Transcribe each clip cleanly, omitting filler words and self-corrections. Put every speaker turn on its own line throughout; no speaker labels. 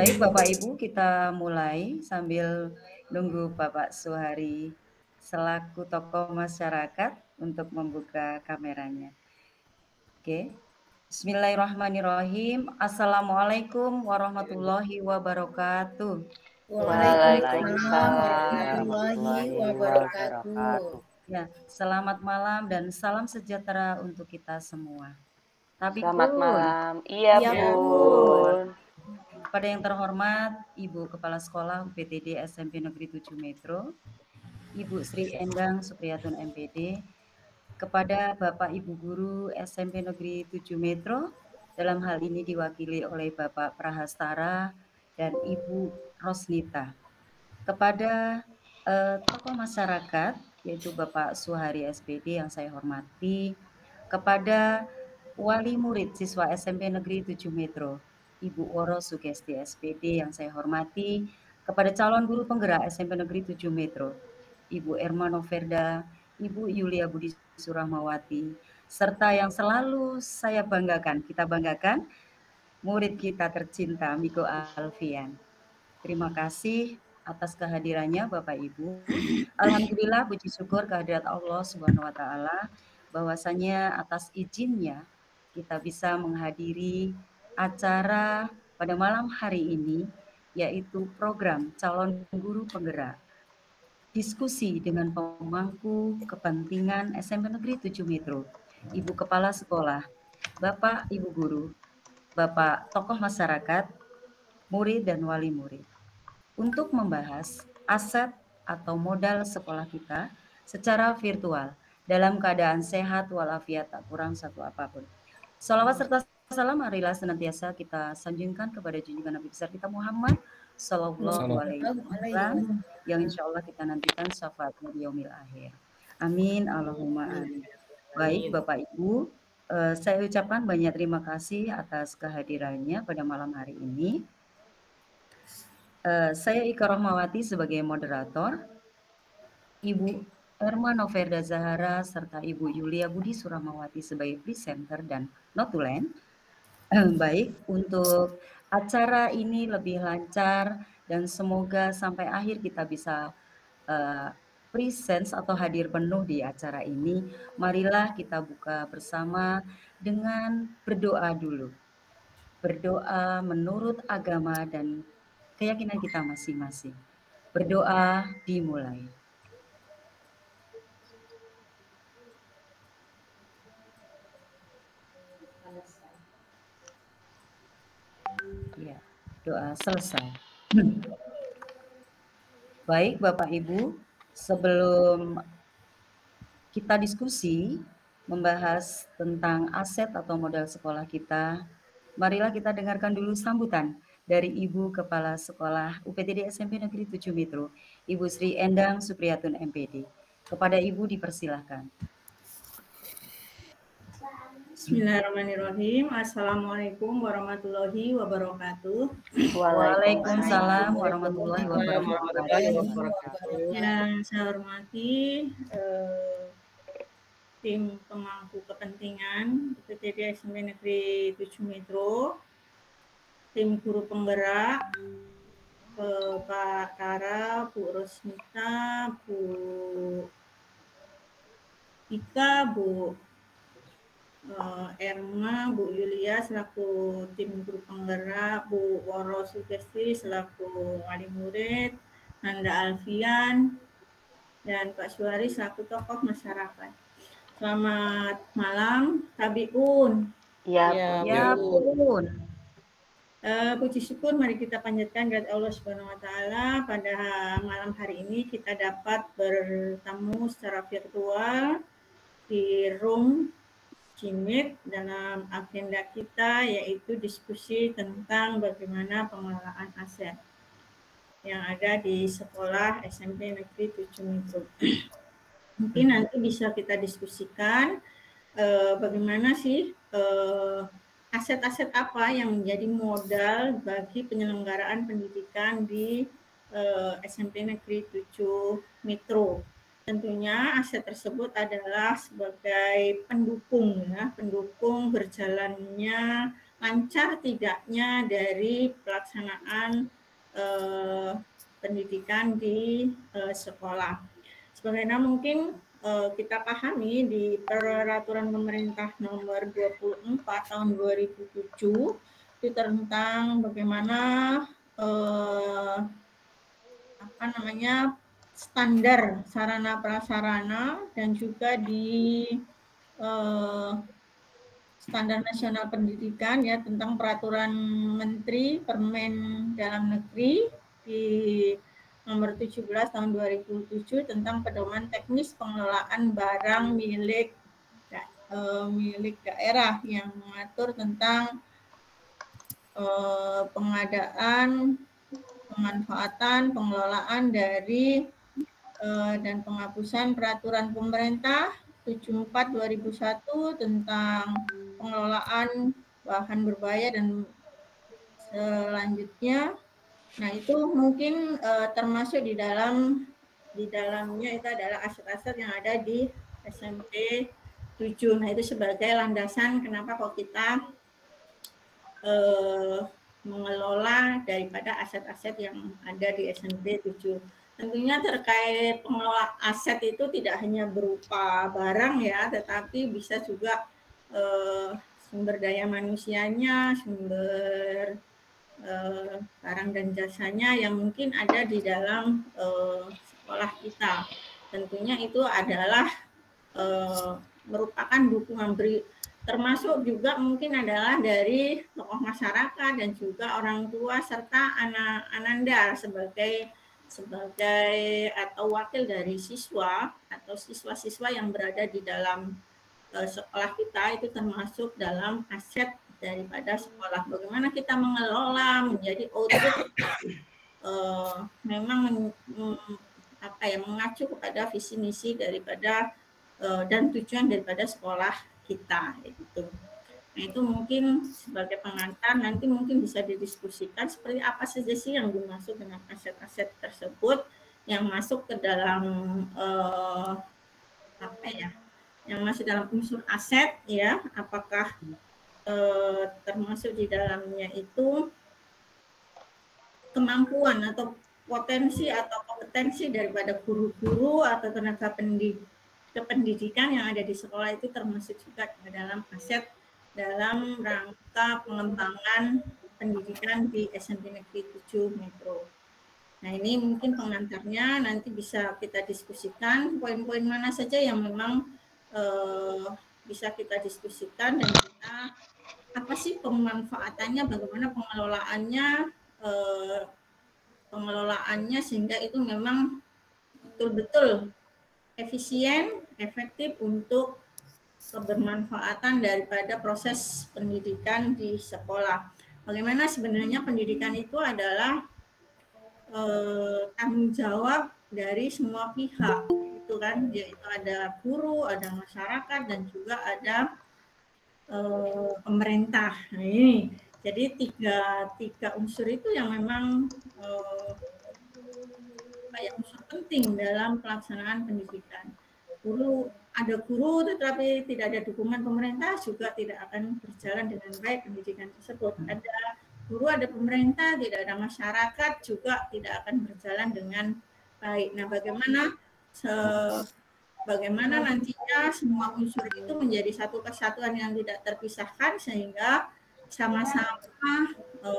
Baik, Bapak Ibu, kita mulai sambil nunggu Bapak Suhari selaku tokoh masyarakat untuk membuka kameranya. Oke. Bismillahirrahmanirrahim. Assalamualaikum warahmatullahi wabarakatuh.
Waalaikumsalam
warahmatullahi wabarakatuh.
Ya, selamat malam dan salam sejahtera untuk kita semua.
Selamat malam. Iya,
Bun.
Kepada yang terhormat Ibu Kepala Sekolah UPTD SMP Negeri 7 Metro, Ibu Sri Endang Supriyatun MPD, kepada Bapak Ibu Guru SMP Negeri 7 Metro, dalam hal ini diwakili oleh Bapak Prahastara dan Ibu Rosnita. Kepada tokoh masyarakat, yaitu Bapak Suhari SPD yang saya hormati, kepada wali murid siswa SMP Negeri 7 Metro, Ibu Woro Sugesti SPD yang saya hormati, kepada calon guru penggerak SMP Negeri 7 Metro, Ibu Erma Noverda, Ibu Yulia Budi Surahmawati, serta yang selalu saya banggakan, kita banggakan, murid kita tercinta, Miko Alfian. Terima kasih atas kehadirannya Bapak Ibu. Alhamdulillah puji syukur kehadirat Allah Subhanahu wa taala bahwasanya atas izinnya kita bisa menghadiri acara pada malam hari ini yaitu program calon guru penggerak. Diskusi dengan pemangku kepentingan SMP Negeri 7 Metro, Ibu Kepala Sekolah, Bapak Ibu Guru, Bapak tokoh masyarakat, murid dan wali murid, untuk membahas aset atau modal sekolah kita secara virtual dalam keadaan sehat walafiat tak kurang satu apapun. Salawat serta salam marilah senantiasa kita sanjungkan kepada junjungan Nabi besar kita Muhammad Sallallahu Alaihi Wasallam yang insya Allah kita nantikan syafaatnya di yaumil akhir. Amin Allahumma amin. Baik Bapak Ibu, saya ucapkan banyak terima kasih atas kehadirannya pada malam hari ini. Saya Ika Rohmawati sebagai moderator, Ibu Erma Noverda Zahara serta Ibu Yulia Budi Surahmawati sebagai presenter dan notulen. Baik, untuk acara ini lebih lancar dan semoga sampai akhir kita bisa presence atau hadir penuh di acara ini. Marilah kita buka bersama dengan berdoa dulu. Berdoa menurut agama dan keyakinan kita masing-masing. Berdoa dimulai. Ya, doa selesai. Baik Bapak Ibu, sebelum kita diskusi membahas tentang aset atau modal sekolah kita, marilah kita dengarkan dulu sambutan dari Ibu Kepala Sekolah UPTD SMP Negeri 7 Metro, Ibu Sri Endang Supriyatun MPD. Kepada Ibu dipersilahkan.
Bismillahirrahmanirrahim. Assalamualaikum warahmatullahi wabarakatuh.
Waalaikumsalam warahmatullahi wabarakatuh.
Yang saya hormati tim pemangku kepentingan UPTD SMP Negeri 7 Metro, tim guru penggerak, Pak Tara, Bu Rosnita, Bu Ika, Bu Erma, Bu Yulia selaku tim guru penggerak, Bu Woro Sugesti selaku wali murid, Nanda Alfian, dan Pak Suhari selaku tokoh masyarakat. Selamat malam, Tabiun.
Ya,
Bun.
Puji syukur mari kita panjatkan kehadirat Allah Subhanahu wa taala pada malam hari ini kita dapat bertemu secara virtual di room Jimit dalam agenda kita yaitu diskusi tentang bagaimana pengelolaan aset yang ada di sekolah SMP Negeri 7 Metro. Mungkin nanti bisa kita diskusikan bagaimana sih aset-aset apa yang menjadi modal bagi penyelenggaraan pendidikan di SMP Negeri 7 Metro. Tentunya aset tersebut adalah sebagai pendukung ya, pendukung berjalannya lancar tidaknya dari pelaksanaan pendidikan di sekolah. Sebagaimana mungkin kita pahami di Peraturan Pemerintah Nomor 24 Tahun 2007 itu tentang bagaimana standar sarana prasarana dan juga di Standar Nasional Pendidikan ya tentang Peraturan Menteri Permen Dalam Negeri di Nomor 17 Tahun 2007 tentang pedoman teknis pengelolaan barang milik daerah yang mengatur tentang pengadaan, pemanfaatan, pengelolaan dari dan penghapusan Peraturan Pemerintah 74/2001 tentang pengelolaan bahan berbahaya dan selanjutnya. Nah, itu mungkin termasuk di dalamnya itu adalah aset-aset yang ada di SMP 7. Nah, itu sebagai landasan kenapa kok kita mengelola daripada aset-aset yang ada di SMP 7. Tentunya terkait pengelola aset itu tidak hanya berupa barang ya, tetapi bisa juga sumber daya manusianya, sumber barang dan jasanya yang mungkin ada di dalam sekolah kita. Tentunya itu adalah merupakan dukungan termasuk juga mungkin adalah dari tokoh masyarakat dan juga orang tua serta ananda sebagai atau wakil dari siswa atau siswa-siswa yang berada di dalam sekolah kita itu termasuk dalam aset daripada sekolah. Bagaimana kita mengelola menjadi output memang mengacu kepada visi misi daripada dan tujuan daripada sekolah kita gitu. Nah, itu mungkin sebagai pengantar, nanti mungkin bisa didiskusikan seperti apa saja sih yang dimaksud dengan aset-aset tersebut yang masuk ke dalam yang masuk dalam unsur aset ya, apakah termasuk di dalamnya itu kemampuan atau potensi atau kompetensi daripada guru-guru atau tenaga pendidikan yang ada di sekolah itu termasuk juga ke dalam aset dalam rangka pengembangan pendidikan di SMP Negeri 7 Metro. Nah, ini mungkin pengantarnya, nanti bisa kita diskusikan poin-poin mana saja yang memang bisa kita diskusikan dan kita apa sih pemanfaatannya, bagaimana pengelolaannya sehingga itu memang betul-betul efisien, efektif untuk kebermanfaatan daripada proses pendidikan di sekolah. Bagaimana sebenarnya pendidikan itu adalah tanggung jawab dari semua pihak, itu kan, yaitu ada guru, ada masyarakat, dan juga ada pemerintah. Nah, ini jadi tiga unsur itu yang memang unsur penting dalam pelaksanaan pendidikan. Ada guru tetapi tidak ada dukungan pemerintah juga tidak akan berjalan dengan baik pendidikan tersebut. Ada guru, ada pemerintah, tidak ada masyarakat juga tidak akan berjalan dengan baik. Nah, bagaimana nantinya semua unsur itu menjadi satu kesatuan yang tidak terpisahkan sehingga sama-sama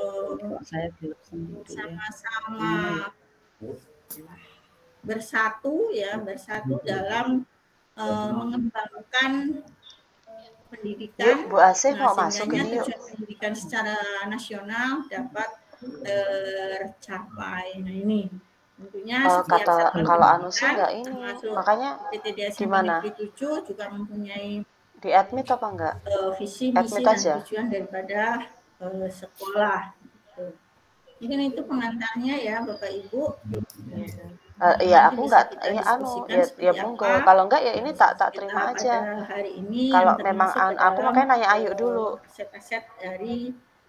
bersatu dalam mengembangkan pendidikan.
Bu Asih mau masuk
ini tujuan pendidikan secara nasional dapat tercapai. Nah, ini tentunya
kalau anu sih enggak ini, makanya
gimana? PTD 7 juga mempunyai
di admit apa enggak?
Visi misi dan tujuan daripada sekolah. Gitu. Mungkin itu pengantarnya ya Bapak Ibu.
Iya, aku enggak ya monggo. Kalau enggak ya ini tak terima aja.
Hari ini
kalau memang aku makanya nanya Ayu dulu.
Aset-aset dari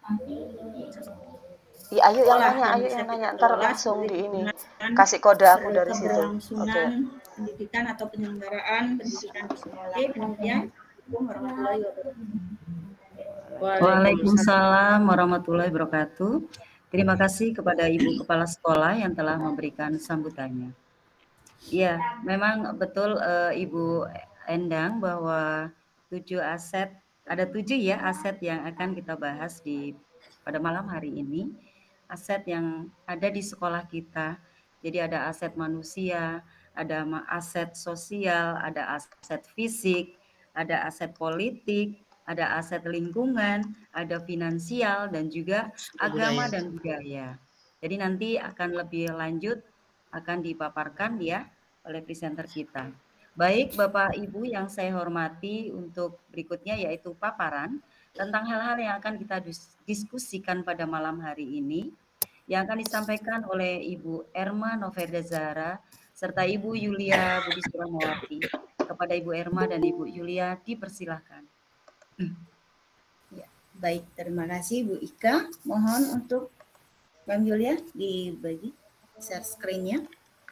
Iya, Ayu yang nanya, ntar langsung di ini. Kasih kode aku dari situ.
Oke. Pendidikan atau penyelenggaraan pendidikan di sekolah. Kemudian warahmatullahi wabarakatuh.
Waalaikumsalam warahmatullahi wabarakatuh. Terima kasih kepada Ibu Kepala Sekolah yang telah memberikan sambutannya. Iya, memang betul Ibu Endang bahwa 7 aset, ada 7 ya aset yang akan kita bahas pada malam hari ini. Aset yang ada di sekolah kita. Jadi ada aset manusia, ada aset sosial, ada aset fisik, ada aset politik, ada aset lingkungan, ada finansial, dan juga agama dan budaya. Jadi nanti akan lebih lanjut, akan dipaparkan ya oleh presenter kita. Baik Bapak Ibu yang saya hormati, untuk berikutnya yaitu paparan tentang hal-hal yang akan kita diskusikan pada malam hari ini, yang akan disampaikan oleh Ibu Erma Noverda Zahra serta Ibu Yulia Budi Suramawati. Kepada Ibu Erma dan Ibu Yulia dipersilahkan.
Ya, baik, terima kasih Bu Ika. Mohon untuk Mbak Yulia dibagi share screen-nya.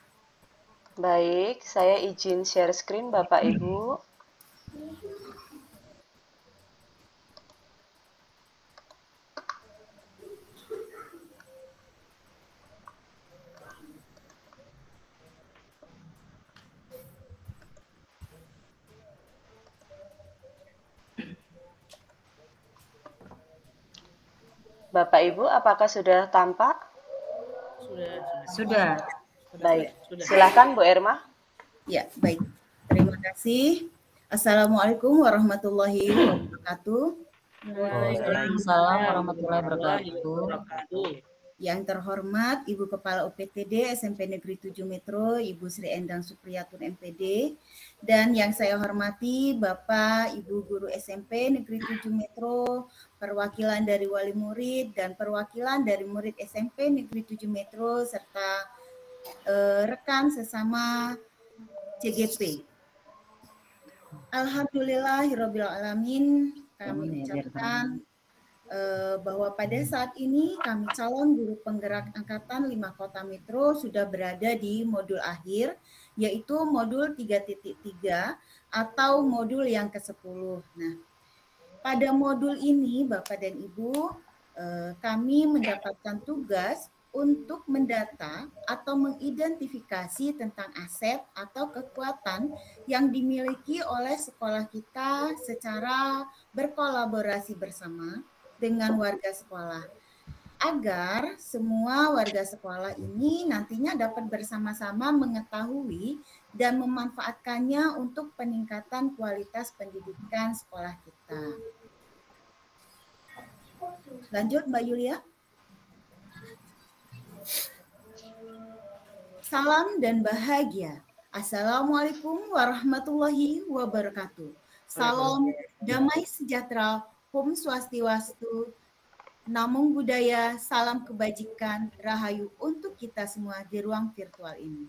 Baik, saya izin share screen Bapak Ibu. Bapak Ibu, apakah sudah tampak?
Sudah.
Baik, silakan Bu Erma.
Ya, baik. Terima kasih. Assalamualaikum warahmatullahi wabarakatuh.
Waalaikumsalam warahmatullahi wabarakatuh.
Yang terhormat Ibu Kepala UPTD SMP Negeri 7 Metro, Ibu Sri Endang Supriyatun MPD, dan yang saya hormati Bapak Ibu Guru SMP Negeri 7 Metro, perwakilan dari wali murid dan perwakilan dari murid SMP Negeri 7 Metro, serta rekan sesama CGP. Alhamdulillahirabbil alamin, kami ucapkan bahwa pada saat ini kami calon guru penggerak angkatan 5 Kota Metro sudah berada di modul akhir, yaitu modul 3.3 atau modul yang ke-10. Nah, pada modul ini Bapak dan Ibu, kami mendapatkan tugas untuk mendata atau mengidentifikasi tentang aset atau kekuatan yang dimiliki oleh sekolah kita secara berkolaborasi bersama dengan warga sekolah, agar semua warga sekolah ini nantinya dapat bersama-sama mengetahui dan memanfaatkannya untuk peningkatan kualitas pendidikan sekolah kita. Lanjut Mbak Yulia. Salam dan bahagia. Assalamualaikum warahmatullahi wabarakatuh. Salam damai sejahtera, Om Swastiwastu, Namo Buddhaya, salam kebajikan, rahayu untuk kita semua di ruang virtual ini.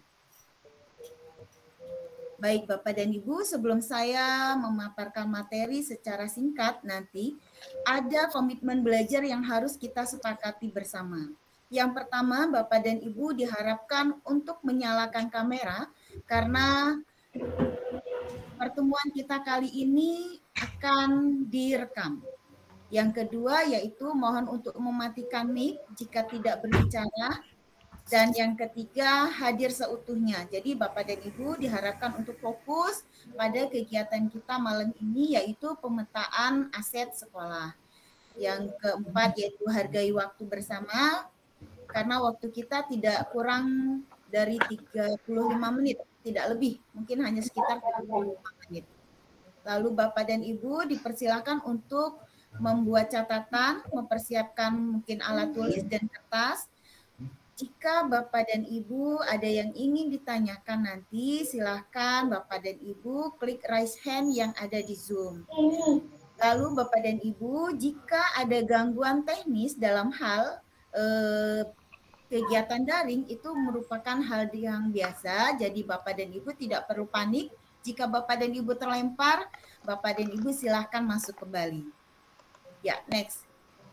Baik Bapak dan Ibu, sebelum saya memaparkan materi secara singkat nanti, ada komitmen belajar yang harus kita sepakati bersama. Yang pertama, Bapak dan Ibu diharapkan untuk menyalakan kamera karena pertemuan kita kali ini akan direkam. Yang kedua yaitu mohon untuk mematikan mic jika tidak berbicara. Dan yang ketiga hadir seutuhnya. Jadi Bapak dan Ibu diharapkan untuk fokus pada kegiatan kita malam ini yaitu pemetaan aset sekolah. Yang keempat yaitu hargai waktu bersama karena waktu kita tidak kurang dari 35 menit, tidak lebih, mungkin hanya sekitar 35 menit. Lalu Bapak dan Ibu dipersilakan untuk membuat catatan, mempersiapkan mungkin alat tulis dan kertas. Jika Bapak dan Ibu ada yang ingin ditanyakan nanti, silahkan Bapak dan Ibu klik raise hand yang ada di Zoom. Lalu Bapak dan Ibu, jika ada gangguan teknis dalam hal kegiatan daring itu merupakan hal yang biasa, jadi Bapak dan Ibu tidak perlu panik. Jika Bapak dan Ibu terlempar, Bapak dan Ibu silahkan masuk kembali. Ya, next.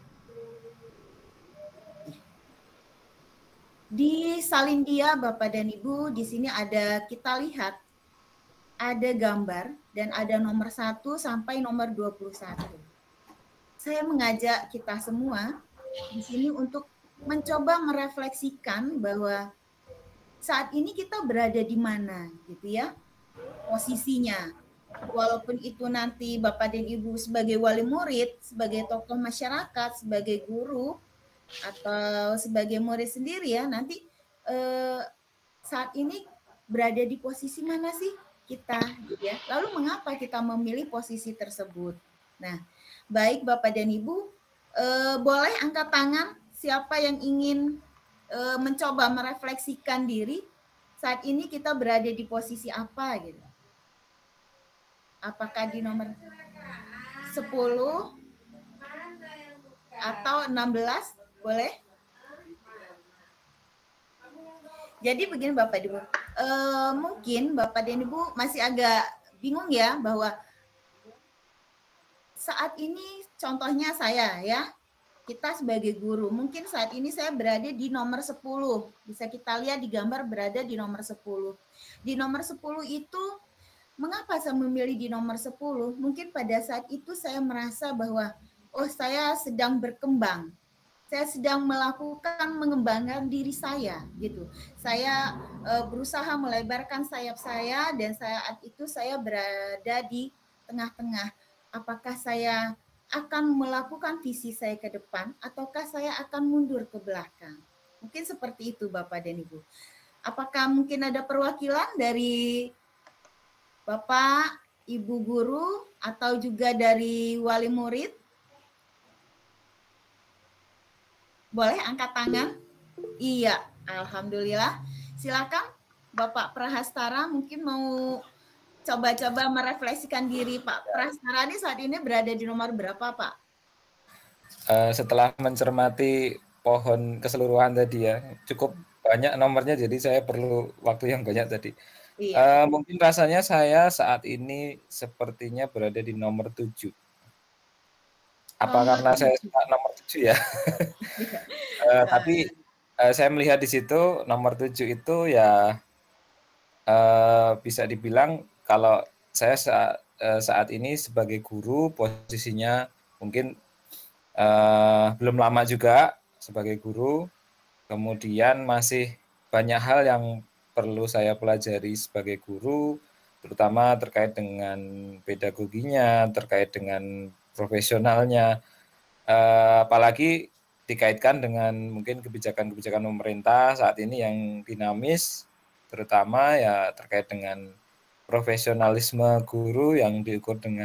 Di salin dia Bapak dan Ibu, di sini kita lihat ada gambar dan ada nomor 1 sampai nomor 21. saya mengajak kita semua di sini untuk mencoba merefleksikan bahwa saat ini kita berada di mana gitu ya, posisinya. Walaupun itu nanti Bapak dan Ibu sebagai wali murid, sebagai tokoh masyarakat, sebagai guru, atau sebagai murid sendiri ya, nanti saat ini berada di posisi mana sih kita gitu ya. Lalu mengapa kita memilih posisi tersebut? Nah, baik Bapak dan Ibu, boleh angkat tangan siapa yang ingin mencoba merefleksikan diri saat ini kita berada di posisi apa gitu. Apakah di nomor 10 atau 16? Boleh? Jadi begini Bapak Ibu, mungkin Bapak dan Ibu masih agak bingung ya bahwa saat ini contohnya saya ya, kita sebagai guru, mungkin saat ini saya berada di nomor 10. Bisa kita lihat di gambar berada di nomor 10. Di nomor 10 itu, mengapa saya memilih di nomor 10? Mungkin pada saat itu saya merasa bahwa, oh saya sedang berkembang. Saya sedang melakukan mengembangkan diri saya gitu. Saya berusaha melebarkan sayap saya dan saat itu saya berada di tengah-tengah. Apakah saya akan melakukan visi saya ke depan ataukah saya akan mundur ke belakang? Mungkin seperti itu Bapak dan Ibu. Apakah mungkin ada perwakilan dari Bapak, Ibu guru atau juga dari wali murid? Boleh angkat tangan? Iya, alhamdulillah. Silakan Bapak Prahastara mungkin mau coba-coba merefleksikan diri. Pak Prahastara ini saat ini berada di nomor berapa, Pak?
Setelah mencermati pohon keseluruhan tadi ya, cukup banyak nomornya, jadi saya perlu waktu yang banyak tadi.
Iya.
Mungkin rasanya saya saat ini sepertinya berada di nomor 7. Apa karena saya suka nomor 7 ya? Tapi saya melihat di situ nomor 7 itu ya bisa dibilang kalau saya saat ini sebagai guru posisinya mungkin belum lama juga sebagai guru, kemudian masih banyak hal yang perlu saya pelajari sebagai guru, terutama terkait dengan pedagoginya, terkait dengan profesionalnya, apalagi dikaitkan dengan mungkin kebijakan-kebijakan pemerintah saat ini yang dinamis, terutama ya terkait dengan profesionalisme guru yang diukur dengan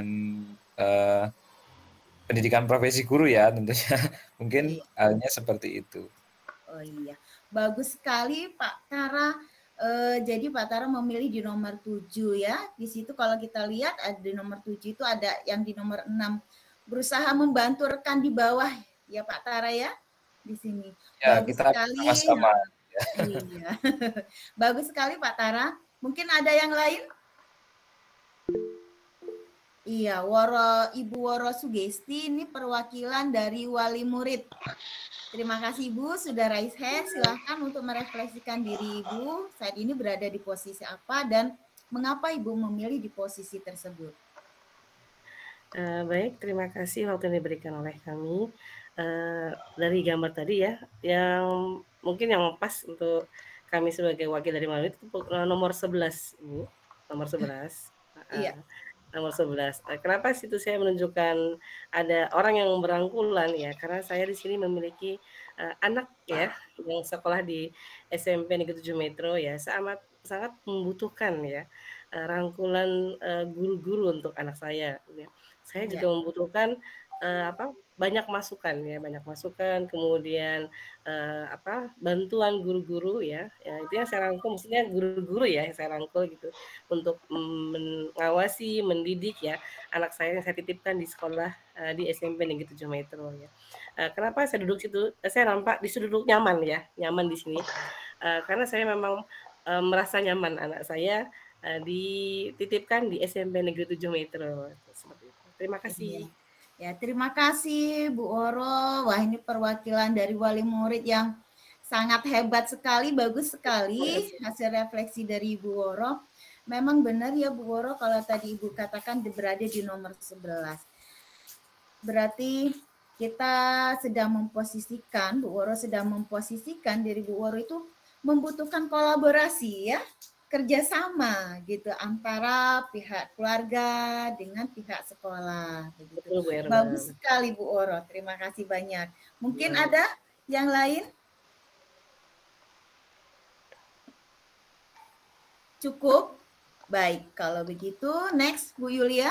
pendidikan profesi guru ya tentunya. Mungkin halnya seperti itu.
Oh iya, bagus sekali Pak Tara. Jadi Pak Tara memilih di nomor 7 ya. Di situ kalau kita lihat ada di nomor 7 itu ada yang di nomor 6 berusaha membantu rekan di bawah ya Pak Tara ya di sini.
Ya,
Bagus
kita
sekali.
sama-sama.
Iya. Bagus sekali Pak Tara. Mungkin ada yang lain? Iya, Ibu Woro Sugesti ini perwakilan dari wali murid. Terima kasih Ibu sudah raise hand. Silahkan untuk merefleksikan diri Ibu saat ini berada di posisi apa dan mengapa Ibu memilih di posisi tersebut.
Baik, terima kasih waktu yang diberikan oleh kami. Dari gambar tadi ya, yang mungkin yang pas untuk kami sebagai wakil dari wali itu nomor 11, Bu. Nomor 11.
Iya.
Nomor 11. Kenapa situ saya menunjukkan ada orang yang berangkulan ya? Karena saya di sini memiliki anak ya yang sekolah di SMP Negeri 7 Metro ya, sangat membutuhkan ya rangkulan guru-guru untuk anak saya. Ya. Saya juga membutuhkan banyak masukan ya, kemudian bantuan guru-guru ya, itu yang saya rangkul, maksudnya guru-guru ya yang saya rangkul gitu untuk mengawasi, mendidik ya anak saya yang saya titipkan di sekolah di SMP Negeri 7 Metro ya. Kenapa saya duduk situ? Saya nampak di situ duduk nyaman ya, nyaman di sini karena saya memang merasa nyaman anak saya dititipkan di SMP Negeri 7 Metro seperti itu. Terima kasih.
Ya, terima kasih Bu Woro. Wah, ini perwakilan dari wali murid yang sangat hebat sekali, bagus sekali hasil refleksi dari Ibu Woro. Memang benar ya Bu Woro kalau tadi Ibu katakan berada di nomor 11. Berarti kita sedang memposisikan, Bu Woro sedang memposisikan diri Bu Woro itu membutuhkan kolaborasi ya, kerjasama gitu antara pihak keluarga dengan pihak sekolah. Begitu.
Betul Bu Erma.
Bagus sekali Bu Woro, terima kasih banyak. Mungkin ada yang lain? Cukup? Baik, kalau begitu next Bu Yulia.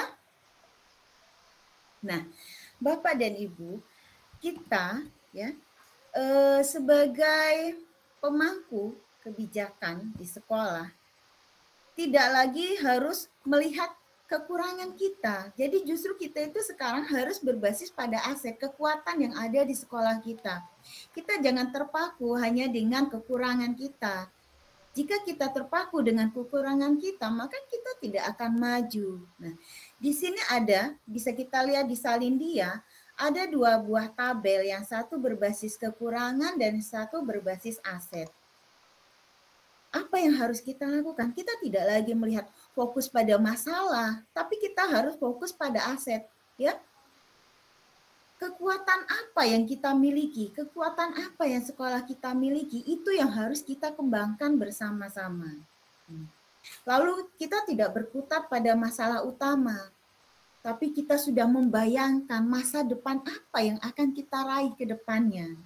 Nah, Bapak dan Ibu, kita ya sebagai pemangku kebijakan di sekolah tidak lagi harus melihat kekurangan kita. Jadi justru kita itu sekarang harus berbasis pada aset kekuatan yang ada di sekolah kita. Kita jangan terpaku hanya dengan kekurangan kita. Jika kita terpaku dengan kekurangan kita, maka kita tidak akan maju. Nah, di sini bisa kita lihat di Salindia, ada 2 buah tabel, yang satu berbasis kekurangan dan satu berbasis aset. Apa yang harus kita lakukan? Kita tidak lagi melihat fokus pada masalah, tapi kita harus fokus pada aset, ya. Kekuatan apa yang kita miliki, kekuatan apa yang sekolah kita miliki, itu yang harus kita kembangkan bersama-sama. Lalu kita tidak berkutat pada masalah utama, tapi kita sudah membayangkan masa depan apa yang akan kita raih ke depannya.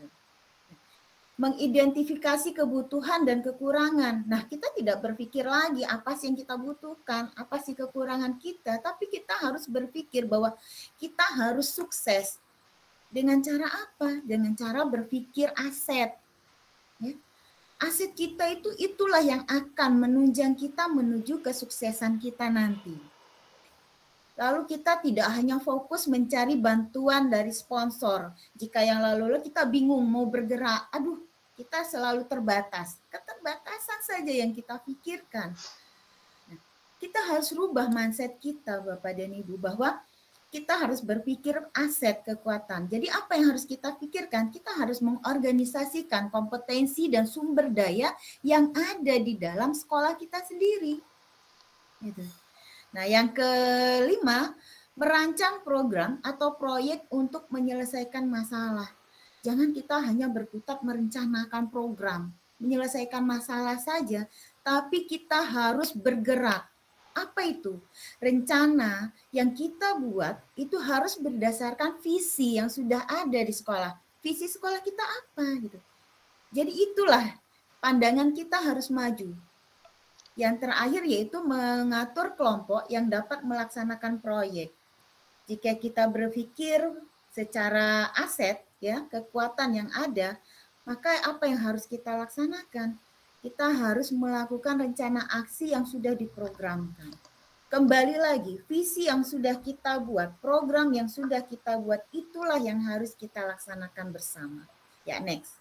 Mengidentifikasi kebutuhan dan kekurangan. Nah, kita tidak berpikir lagi apa sih yang kita butuhkan, apa sih kekurangan kita, tapi kita harus berpikir bahwa kita harus sukses. Dengan cara apa? Dengan cara berpikir aset. Ya. Aset kita itulah yang akan menunjang kita menuju kesuksesan kita nanti. Lalu kita tidak hanya fokus mencari bantuan dari sponsor. Jika yang lalu kita bingung mau bergerak, kita selalu terbatas. Keterbatasan saja yang kita pikirkan. Nah, kita harus rubah mindset kita, Bapak dan Ibu, bahwa kita harus berpikir aset kekuatan. Jadi apa yang harus kita pikirkan? Kita harus mengorganisasikan kompetensi dan sumber daya yang ada di dalam sekolah kita sendiri. Gitu. Nah, yang kelima, merancang program atau proyek untuk menyelesaikan masalah. Jangan kita hanya berkutat merencanakan program, menyelesaikan masalah saja, tapi kita harus bergerak. Apa itu? Rencana yang kita buat itu harus berdasarkan visi yang sudah ada di sekolah. Visi sekolah kita apa gitu. Jadi itulah pandangan kita harus maju. Yang terakhir yaitu mengatur kelompok yang dapat melaksanakan proyek. Jika kita berpikir secara aset, ya, kekuatan yang ada, maka apa yang harus kita laksanakan? Kita harus melakukan rencana aksi yang sudah diprogramkan. Kembali lagi, visi yang sudah kita buat, program yang sudah kita buat, itulah yang harus kita laksanakan bersama. Ya, next.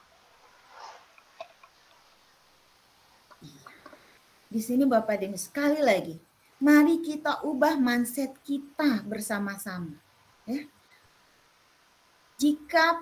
Di sini Bapak dan Ibu, sekali lagi, mari kita ubah mindset kita bersama-sama. Ya. Jika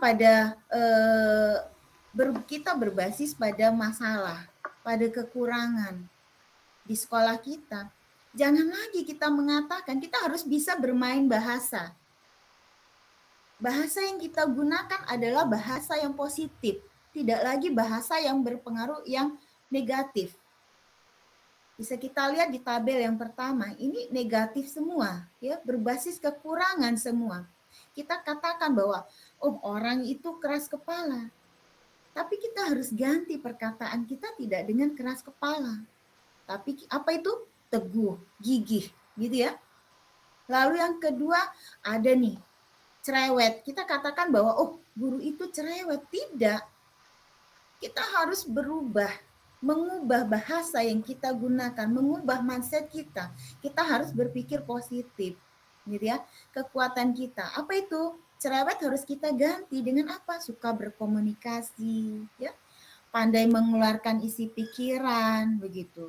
kita berbasis pada masalah, pada kekurangan di sekolah kita, jangan lagi kita mengatakan kita harus bisa bermain bahasa. Bahasa yang kita gunakan adalah bahasa yang positif, tidak lagi bahasa yang berpengaruh yang negatif. Bisa kita lihat di tabel yang pertama, ini negatif semua, ya, berbasis kekurangan semua. Kita katakan bahwa orang itu keras kepala. Tapi kita harus ganti perkataan kita tidak dengan keras kepala. Tapi apa itu? Teguh, gigih, gitu ya. Lalu yang kedua ada nih, cerewet. Kita katakan bahwa guru itu cerewet. Tidak. Kita harus berubah, mengubah bahasa yang kita gunakan, mengubah mindset kita. Kita harus berpikir positif, gitu ya. Kekuatan kita. Apa itu? Cerewet harus kita ganti dengan apa? Suka berkomunikasi, ya. Pandai mengeluarkan isi pikiran, begitu.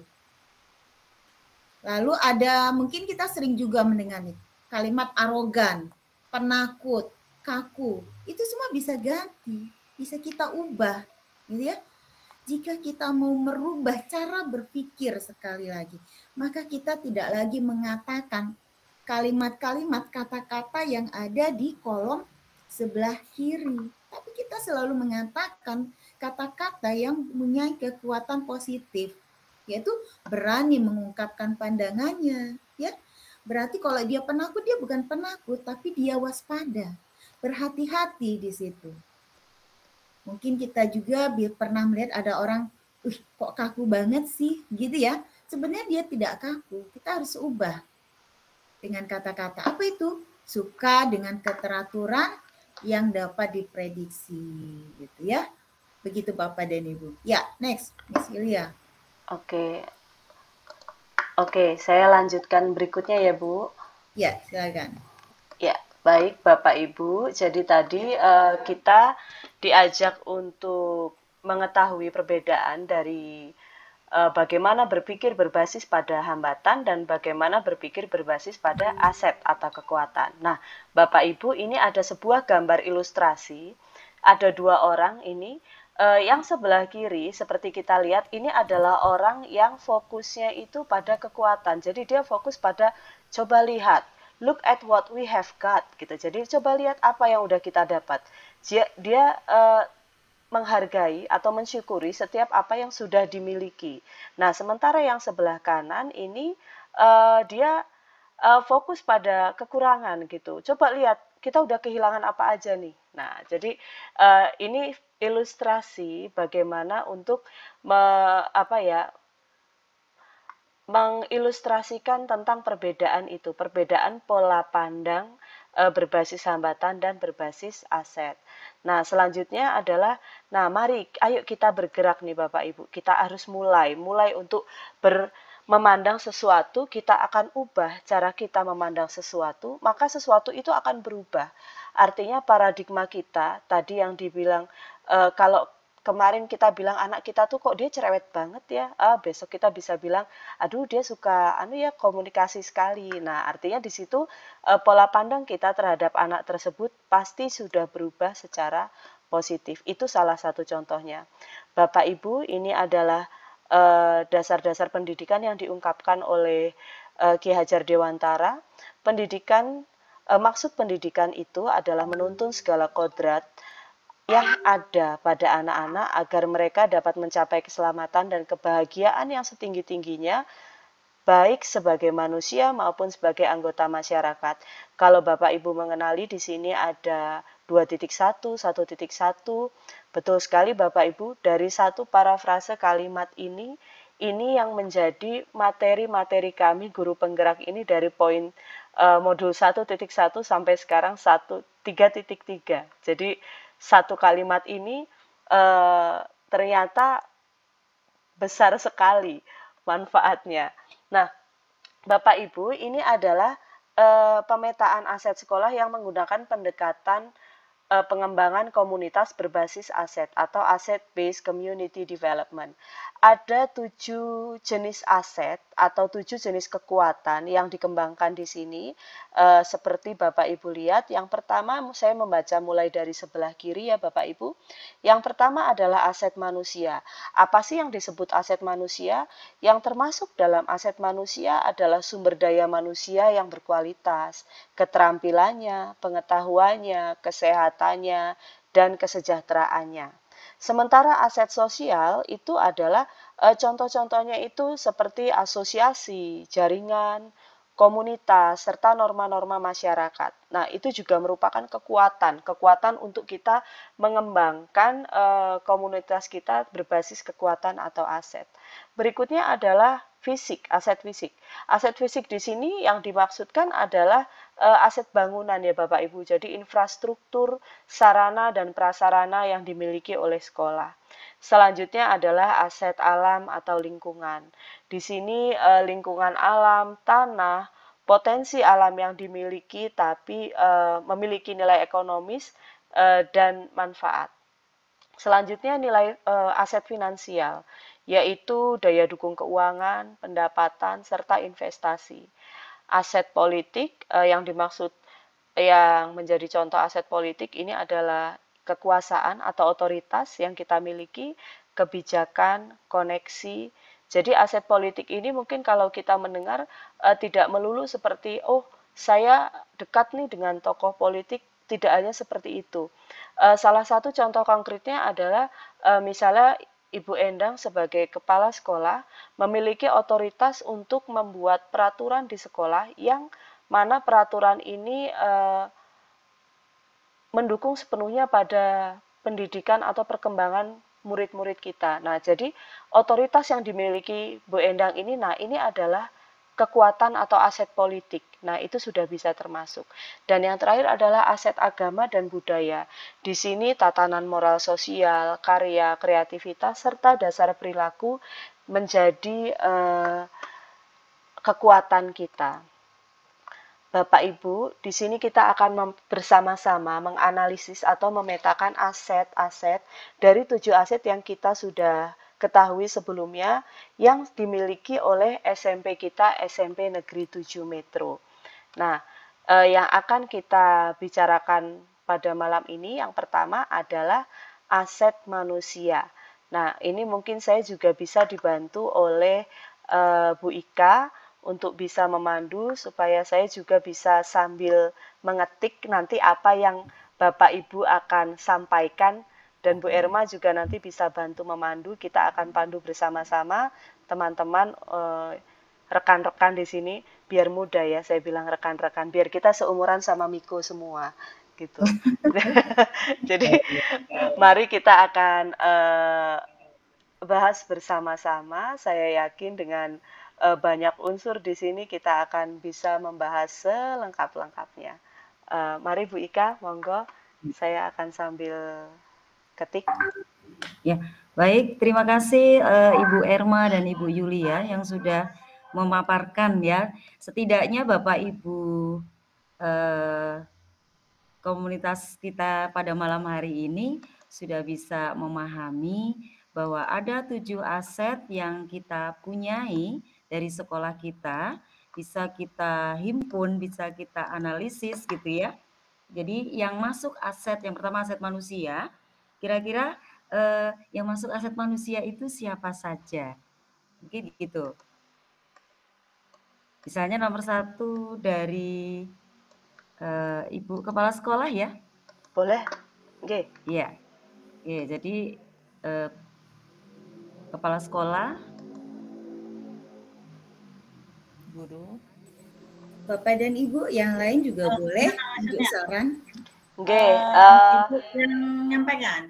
Lalu ada, mungkin kita sering juga mendengar nih, kalimat arogan, penakut, kaku. Itu semua bisa ganti, bisa kita ubah, gitu ya. Jika kita mau merubah cara berpikir sekali lagi, maka kita tidak lagi mengatakan kalimat-kalimat, kata-kata yang ada di kolom sebelah kiri. Tapi kita selalu mengatakan kata-kata yang mempunyai kekuatan positif, yaitu berani mengungkapkan pandangannya, ya. Berarti kalau dia penakut, dia bukan penakut, tapi dia waspada. Berhati-hati di situ. Mungkin kita juga pernah melihat ada orang, kok kaku banget sih, gitu ya. Sebenarnya dia tidak kaku, kita harus ubah dengan kata-kata. Apa itu? Suka dengan keteraturan yang dapat diprediksi, gitu ya. Begitu Bapak dan Ibu. Ya, next, Miss Ilya.
Oke, saya lanjutkan berikutnya ya, Bu.
Ya, silakan.
Ya, baik Bapak Ibu. Jadi tadi kita diajak untuk mengetahui perbedaan dari bagaimana berpikir berbasis pada hambatan dan bagaimana berpikir berbasis pada aset atau kekuatan. Nah, Bapak Ibu, ini ada sebuah gambar ilustrasi. Ada dua orang ini. Yang sebelah kiri, seperti kita lihat, ini adalah orang yang fokusnya itu pada kekuatan. Jadi dia fokus pada coba lihat, look at what we have got, gitu. Jadi coba lihat apa yang udah kita dapat. Dia menghargai atau mensyukuri setiap apa yang sudah dimiliki. Nah, sementara yang sebelah kanan ini dia fokus pada kekurangan gitu. Coba lihat, kita udah kehilangan apa aja nih. Nah, jadi ini ilustrasi bagaimana untuk mengilustrasikan tentang perbedaan itu, perbedaan pola pandang berbasis hambatan dan berbasis aset. Nah, selanjutnya adalah, mari, ayo kita bergerak nih Bapak Ibu. Kita harus mulai untuk memandang sesuatu, kita akan ubah cara kita memandang sesuatu, maka sesuatu itu akan berubah. Artinya paradigma kita, tadi yang dibilang, kalau kemarin kita bilang anak kita tuh kok dia cerewet banget ya, besok kita bisa bilang, aduh dia suka komunikasi sekali. Nah, artinya di situ pola pandang kita terhadap anak tersebut pasti sudah berubah secara positif. Itu salah satu contohnya. Bapak Ibu, ini adalah dasar-dasar pendidikan yang diungkapkan oleh Ki Hajar Dewantara. Maksud pendidikan itu adalah menuntun segala kodrat yang ada pada anak-anak agar mereka dapat mencapai keselamatan dan kebahagiaan yang setinggi-tingginya, baik sebagai manusia maupun sebagai anggota masyarakat. Kalau Bapak Ibu mengenali, di sini ada 2.1, 1.1. Betul sekali Bapak Ibu, dari satu parafrase kalimat ini yang menjadi materi-materi kami guru penggerak ini dari poin modul 1.1 sampai sekarang 3.3. Jadi satu kalimat ini ternyata besar sekali manfaatnya. Nah, Bapak Ibu, ini adalah pemetaan aset sekolah yang menggunakan pendekatan pengembangan komunitas berbasis aset atau asset-based community development. Ada 7 jenis aset atau 7 jenis kekuatan yang dikembangkan di sini. Seperti Bapak Ibu lihat, yang pertama saya membaca mulai dari sebelah kiri ya Bapak Ibu. Yang pertama adalah aset manusia. Apa sih yang disebut aset manusia? Yang termasuk dalam aset manusia adalah sumber daya manusia yang berkualitas, keterampilannya, pengetahuannya, kesehatannya, dan kesejahteraannya. Sementara aset sosial itu adalah contoh-contohnya itu seperti asosiasi, jaringan, komunitas, serta norma-norma masyarakat. Nah, itu juga merupakan kekuatan untuk kita mengembangkan komunitas kita berbasis kekuatan atau aset. Berikutnya adalah fisik, aset fisik. Aset fisik di sini yang dimaksudkan adalah aset bangunan ya Bapak Ibu. Jadi infrastruktur, sarana dan prasarana yang dimiliki oleh sekolah. Selanjutnya adalah aset alam atau lingkungan. Di sini lingkungan alam, tanah, potensi alam yang dimiliki tapi memiliki nilai ekonomis dan manfaat. Selanjutnya nilai aset finansial, yaitu daya dukung keuangan, pendapatan, serta investasi. Aset politik yang menjadi contoh aset politik ini adalah kekuasaan atau otoritas yang kita miliki, kebijakan, koneksi. Jadi aset politik ini mungkin kalau kita mendengar tidak melulu seperti, oh saya dekat nih dengan tokoh politik, tidak hanya seperti itu. Salah satu contoh konkretnya adalah misalnya Ibu Endang sebagai kepala sekolah memiliki otoritas untuk membuat peraturan di sekolah yang mana peraturan ini mendukung sepenuhnya pada pendidikan atau perkembangan murid-murid kita. Nah, jadi otoritas yang dimiliki Bu Endang ini, nah ini adalah kekuatan atau aset politik. Nah, itu sudah bisa termasuk. Dan yang terakhir adalah aset agama dan budaya. Di sini tatanan moral sosial, karya, kreativitas, serta dasar perilaku menjadi kekuatan kita. Bapak Ibu, di sini kita akan bersama-sama menganalisis atau memetakan aset-aset dari 7 aset yang kita sudah ketahui sebelumnya yang dimiliki oleh SMP kita, SMP Negeri 7 Metro. Nah, yang akan kita bicarakan pada malam ini yang pertama adalah aset manusia. Nah, ini mungkin saya juga bisa dibantu oleh Bu Ika untuk bisa memandu supaya saya juga bisa sambil mengetik nanti apa yang Bapak Ibu akan sampaikan dan Bu Erma juga nanti bisa bantu memandu. Kita akan pandu bersama-sama teman-teman rekan-rekan di sini biar mudah ya, saya bilang rekan-rekan biar kita seumuran sama Miko semua gitu. Jadi mari kita akan bahas bersama-sama. Saya yakin dengan banyak unsur di sini kita akan bisa membahas selengkap-lengkapnya. Mari Bu Ika, monggo. Saya akan sambil ketik.
Ya, baik. Terima kasih Ibu Erma dan Ibu Yulia yang sudah memaparkan ya. Setidaknya Bapak Ibu komunitas kita pada malam hari ini sudah bisa memahami bahwa ada 7 aset yang kita punyai dari sekolah kita, bisa kita himpun, bisa kita analisis gitu ya. Jadi yang masuk aset, yang pertama aset manusia, kira-kira yang masuk aset manusia itu siapa saja? Mungkin gitu. Misalnya nomor 1 dari Ibu Kepala Sekolah ya?
Boleh? Oke.
Iya. Oke, jadi Kepala Sekolah, guru.
Bapak dan Ibu yang lain juga boleh untuk saran.
Oke,
Ibu yang menyampaikan.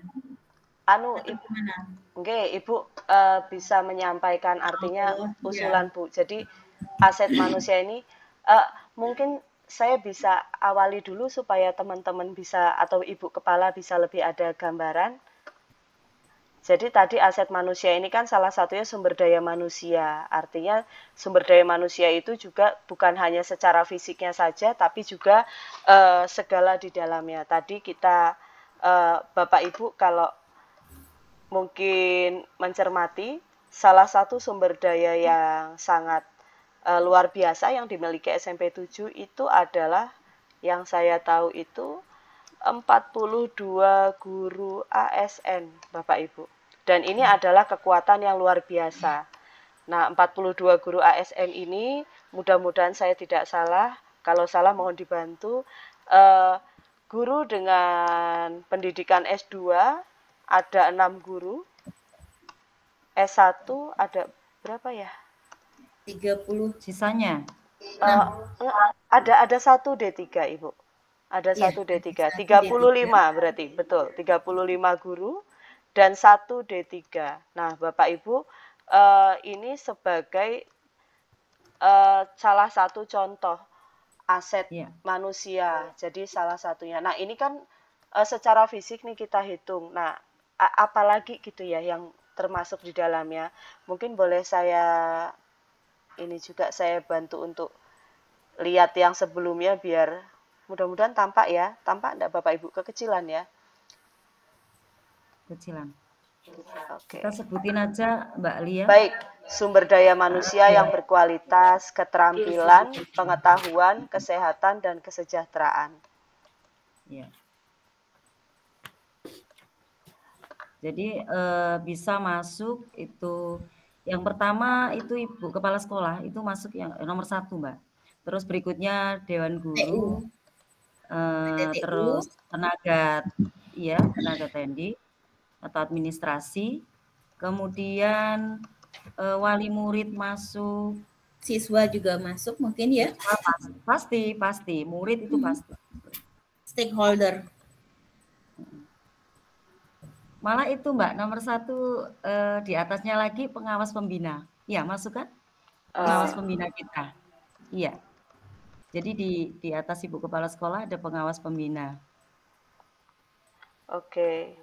Ibu bisa menyampaikan artinya usulan Bu. Jadi aset manusia ini mungkin saya bisa awali dulu supaya teman-teman bisa atau Ibu Kepala bisa lebih ada gambaran. Jadi tadi aset manusia ini kan salah satunya sumber daya manusia. Artinya sumber daya manusia itu juga bukan hanya secara fisiknya saja, tapi juga segala di dalamnya. Tadi kita, Bapak Ibu kalau mungkin mencermati, salah satu sumber daya yang sangat luar biasa yang dimiliki SMP 7 itu adalah, yang saya tahu itu 42 guru ASN, Bapak Ibu. Dan ini adalah kekuatan yang luar biasa. Nah, 42 guru ASN ini, mudah-mudahan saya tidak salah, kalau salah mohon dibantu. Guru dengan pendidikan S2 ada 6 guru, S1 ada berapa ya?
30 sisanya.
Ada 1 D3, Ibu. Ada 1 D3, 35 berarti, betul, 35 guru dan 1 D3. Nah, Bapak Ibu, ini sebagai salah satu contoh aset manusia, jadi salah satunya. Nah, ini kan secara fisik nih kita hitung, nah apalagi gitu ya yang termasuk di dalamnya. Mungkin boleh saya, ini juga saya bantu untuk lihat yang sebelumnya biar mudah-mudahan tampak ya. Tampak enggak Bapak Ibu? Kekecilan ya?
Kecilan.
Oke.
Kita sebutin aja Mbak Lia.
Baik, sumber daya manusia yang berkualitas, keterampilan, pengetahuan, kesehatan, dan kesejahteraan.
Ya. Jadi bisa masuk itu, yang pertama itu Ibu Kepala Sekolah, itu masuk yang nomor 1 Mbak. Terus berikutnya Dewan Guru,
PTTU.
terus tenaga TND atau administrasi, kemudian wali murid masuk,
Siswa juga masuk mungkin ya.
pasti murid itu pasti.
Stakeholder.
Malah itu Mbak nomor 1 di atasnya lagi pengawas pembina. Ya masuk kan? Pengawas pembina kita. Iya. Jadi di atas Ibu Kepala Sekolah ada pengawas pembina.
Oke.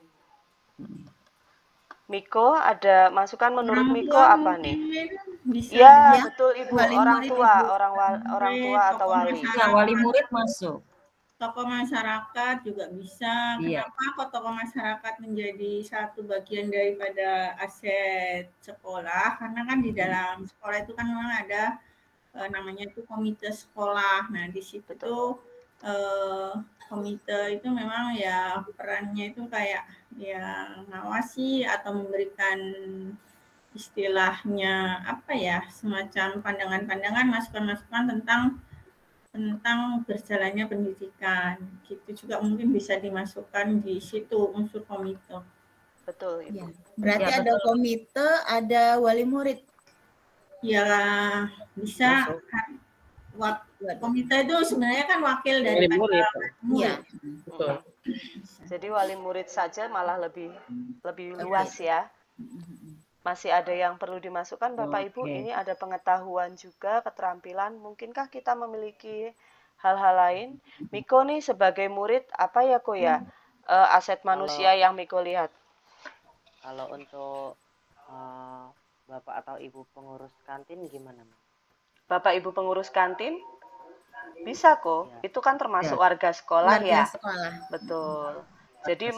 Miko, ada masukan menurut
Orang
Miko
tua
apa nih?
mungkin bisa
Ya,
ya.
betul Ibu,
Wali
orang
murid,
tua,
Ibu.
orang tua atau
tokoh
wali.
Ya, wali murid masuk.
Tokoh masyarakat juga bisa.
Iya.
Kenapa kok tokoh masyarakat menjadi satu bagian daripada aset sekolah? Karena kan di dalam sekolah itu kan memang ada namanya itu komite sekolah. Nah, di situ tuh komite itu memang ya perannya itu kayak ya ngawasi atau memberikan istilahnya apa ya, semacam pandangan-pandangan, masukan-masukan tentang berjalannya pendidikan. Gitu juga mungkin bisa dimasukkan di situ unsur komite.
Betul, Ibu.
Ya. Berarti
Ya,
ada komite, ada wali murid.
Ya bisa.
Masuk.
Komite itu sebenarnya kan wakil
Wali
daripada
murid.
Iya.
Betul.
Jadi wali murid saja malah lebih luas ya. Masih ada yang perlu dimasukkan Bapak Ibu?
Oke.
Ini ada pengetahuan juga, keterampilan. Mungkinkah kita memiliki hal-hal lain? Miko nih sebagai murid apa ya Ko ya? Aset manusia yang Miko lihat.
Kalau untuk Bapak atau Ibu pengurus kantin gimana?
Bapak Ibu pengurus kantin? Bisa kok.
Ya.
Itu kan termasuk warga sekolah
Warga
ya.
sekolah.
Betul. Jadi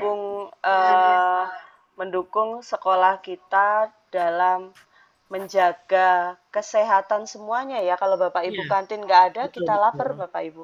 mendukung sekolah kita dalam menjaga kesehatan semuanya ya. Kalau Bapak Ibu
Iya.
kantin nggak ada,
Betul,
kita lapar
betul.
Bapak Ibu.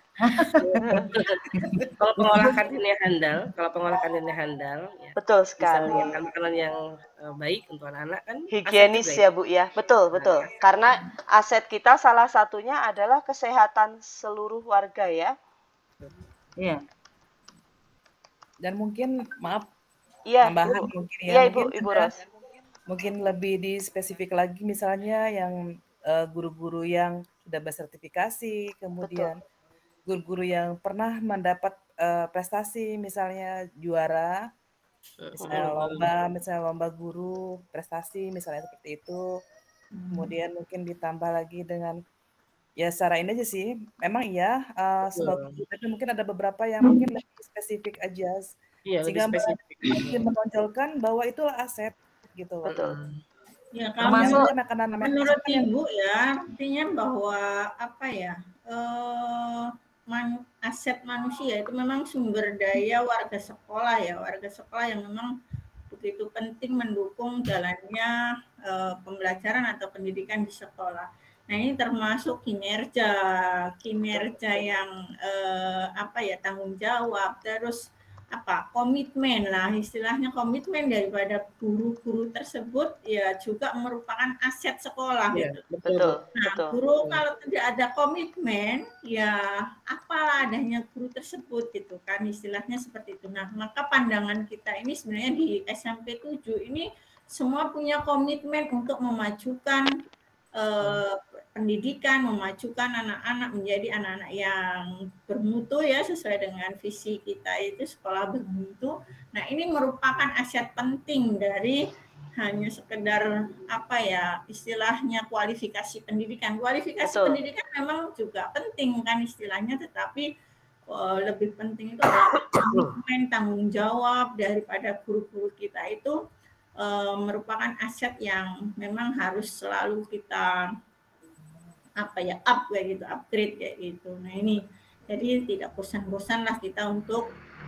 Kalau pengolah kantinnya handal, ya,
Betul
bisa
sekali.
menyiapkan makanan yang baik untuk anak-anak kan.
Higienis
aset juga
ya Bu ya. Betul, betul. Karena aset kita salah satunya adalah kesehatan seluruh warga ya.
Iya.
Dan mungkin maaf
Iya,
tambahan
Bu.
mungkin ya.
Iya Ibu,
Mungkin
Ibu
ada-
Ros.
mungkin lebih di spesifik lagi misalnya yang guru-guru yang sudah bersertifikasi, kemudian guru-guru yang pernah mendapat prestasi misalnya juara, misalnya lomba guru prestasi misalnya seperti itu. Kemudian mungkin ditambah lagi dengan ya secara ini aja sih, memang iya tapi mungkin ada beberapa yang mungkin lebih spesifik aja
Iya, lebih
sehingga
spesifik.
mungkin menonjolkan bahwa itulah aset gitu.
Betul.
Ya, kalau
Termasuk
menurut Ibu ya, artinya bahwa apa ya, aset manusia itu memang sumber daya warga sekolah ya, warga sekolah yang memang begitu penting mendukung jalannya pembelajaran atau pendidikan di sekolah. Nah, ini termasuk kinerja yang apa ya, tanggung jawab, terus apa, komitmen lah, istilahnya komitmen daripada guru-guru tersebut ya juga merupakan aset sekolah gitu.
Betul,
Nah,
betul.
guru kalau tidak ada komitmen ya apalah adanya guru tersebut gitu kan, istilahnya seperti itu. Nah, maka pandangan kita ini sebenarnya di SMP 7 ini semua punya komitmen untuk memajukan pendidikan, memajukan anak-anak menjadi anak-anak yang bermutu ya, sesuai dengan visi kita itu sekolah bermutu. Nah, ini merupakan aset penting dari hanya sekedar apa ya, istilahnya kualifikasi pendidikan. Kualifikasi pendidikan memang juga penting kan istilahnya, tetapi lebih penting itu adalah komitmen, tanggung jawab daripada guru-guru kita itu merupakan aset yang memang harus selalu kita apa ya, upgrade kayak gitu. Nah, ini jadi tidak bosan-bosan lah kita untuk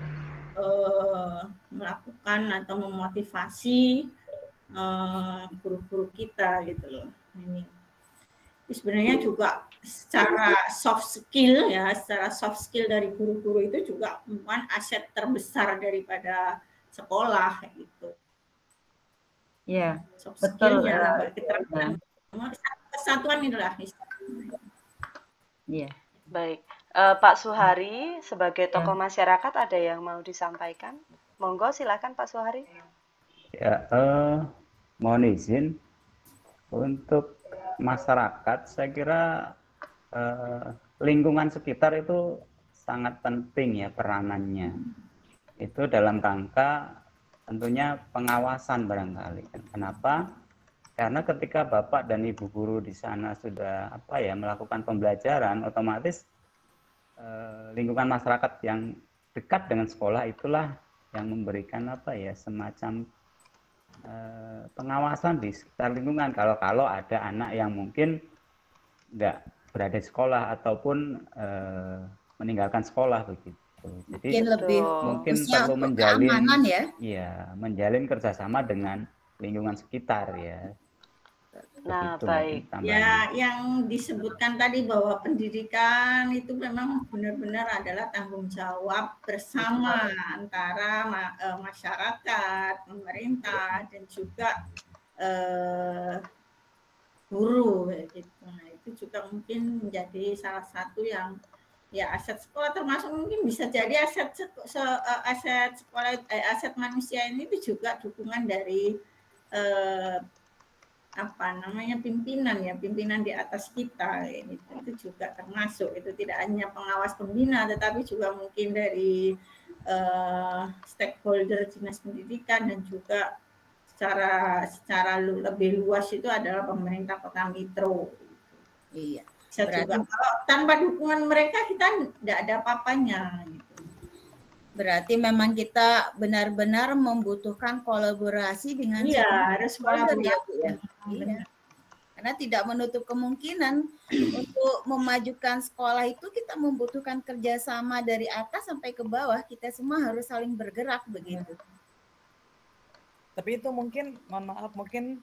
melakukan atau memotivasi guru-guru kita gitu loh. Ini sebenarnya juga secara soft skill dari guru-guru itu juga merupakan aset terbesar daripada sekolah gitu.
Iya,
soft
betul.
skill ya, kesatuan itulah.
Iya.
Baik. Pak Suhari sebagai
Ya.
tokoh masyarakat ada yang mau disampaikan? Monggo silakan Pak Suhari.
Ya, mohon izin untuk masyarakat, saya kira lingkungan sekitar itu sangat penting ya peranannya. Itu dalam rangka tentunya pengawasan barangkali. Kenapa? Karena ketika Bapak dan Ibu guru di sana sudah melakukan pembelajaran, otomatis lingkungan masyarakat yang dekat dengan sekolah itulah yang memberikan semacam pengawasan di sekitar lingkungan. Kalau ada anak yang mungkin nggak berada di sekolah ataupun meninggalkan sekolah begitu. Jadi mungkin perlu menjalin kerjasama dengan lingkungan sekitar ya.
Nah,
begitu,
baik.
Ya, yang disebutkan tadi bahwa pendidikan itu memang benar-benar adalah tanggung jawab bersama antara masyarakat, pemerintah, dan juga guru. Gitu. Nah, itu juga mungkin menjadi salah satu yang ya aset sekolah, termasuk mungkin bisa jadi aset sekolah, aset manusia ini itu juga dukungan dari pimpinan di atas kita, itu juga termasuk. Itu tidak hanya pengawas pembina, tetapi juga mungkin dari stakeholder dinas pendidikan, dan juga secara lebih luas itu adalah pemerintah kota Metro.
Iya.
Juga kalau tanpa dukungan mereka kita tidak ada apa-apanya. Gitu.
Berarti memang kita benar-benar membutuhkan kolaborasi dengan
harus kolaborasi.
Ya. Iya. Karena tidak menutup kemungkinan untuk memajukan sekolah itu kita membutuhkan kerjasama dari atas sampai ke bawah. Kita semua harus saling bergerak begitu.
Tapi itu mungkin, mohon maaf, mungkin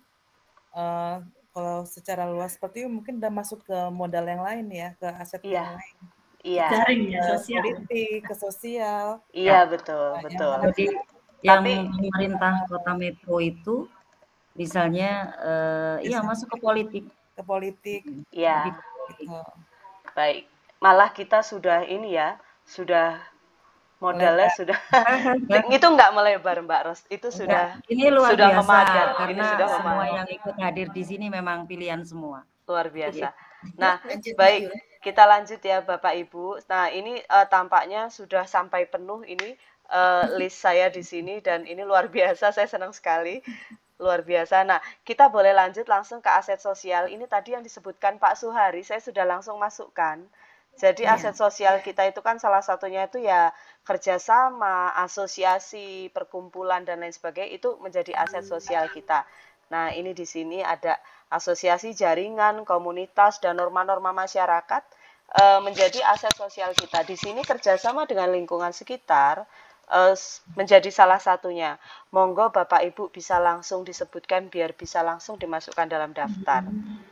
kalau secara luas seperti itu mungkin udah masuk ke modal yang lain ya, ke aset yang lain.
Iya.
Ke politik, ke sosial.
Iya, betul.
Jadi yang pemerintah Kota Metro itu misalnya masuk ke politik.
Ke politik.
Iya. Baik. Malah kita sudah sudah modalnya sudah itu nggak melebar Mbak Ros, itu sudah
ini luar
sudah
biasa
memadai.
karena
ini sudah
semua yang ikut hadir di sini memang pilihan semua.
Luar biasa. Nah, baik, kita lanjut ya Bapak Ibu. Nah, ini tampaknya sudah sampai penuh ini list saya di sini, dan ini luar biasa, saya senang sekali. Luar biasa. Nah, kita boleh lanjut langsung ke aset sosial. Ini tadi yang disebutkan Pak Suhari, saya sudah langsung masukkan. Jadi aset sosial kita itu kan salah satunya itu ya kerjasama, asosiasi, perkumpulan, dan lain sebagainya, itu menjadi aset sosial kita. Nah, ini di sini ada asosiasi, jaringan, komunitas, dan norma-norma masyarakat menjadi aset sosial kita. Di sini kerjasama dengan lingkungan sekitar menjadi salah satunya. Monggo Bapak Ibu bisa langsung disebutkan biar bisa langsung dimasukkan dalam daftar.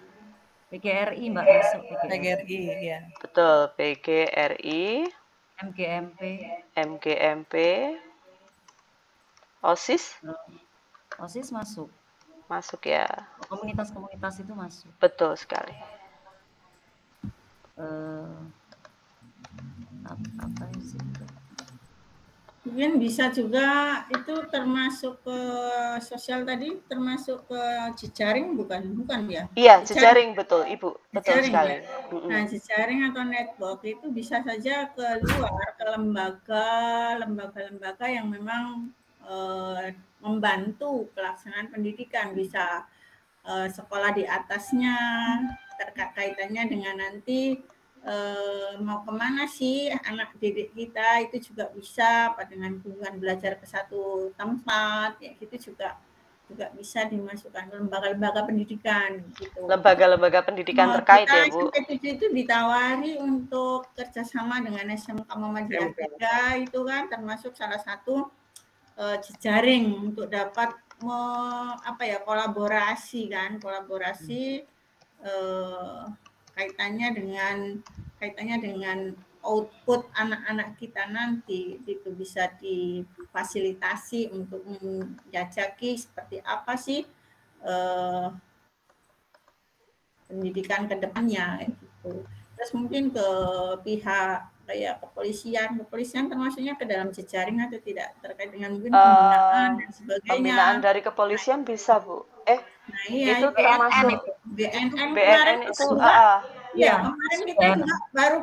PGRI Mbak masuk.
PGRI ya.
Betul, PGRI. MGMP. OSIS?
OSIS masuk.
Masuk ya.
Komunitas-komunitas itu masuk.
Betul sekali.
Apa sih?
Mungkin bisa juga itu termasuk ke sosial tadi, termasuk ke jejaring bukan ya?
Iya, jejaring betul Ibu, betul sekali.
Ya? Nah, jejaring atau network itu bisa saja keluar ke lembaga-lembaga yang memang membantu pelaksanaan pendidikan, bisa sekolah di atasnya, kaitannya dengan nanti mau kemana sih anak didik kita, itu juga bisa dengan kunjungan belajar ke satu tempat, ya gitu juga bisa dimasukkan ke lembaga-lembaga pendidikan gitu.
Lembaga-lembaga pendidikan terkait ya Bu.
Itu ditawari untuk kerjasama dengan SMK Muhammadiyah 3, itu kan termasuk salah satu jejaring untuk dapat kolaborasi kaitannya dengan output anak-anak kita nanti, itu bisa difasilitasi untuk menjajaki seperti apa sih pendidikan ke depannya gitu. Terus mungkin ke pihak kayak kepolisian termasuknya ke dalam jejaring atau tidak terkait dengan mungkin pembinaan dan sebagainya.
Pembinaan dari kepolisian bisa, Bu.
Nah iya,
itu termasuk
BNN
BNN
kemarin
itu
juga,
Iya,
kemarin kita juga baru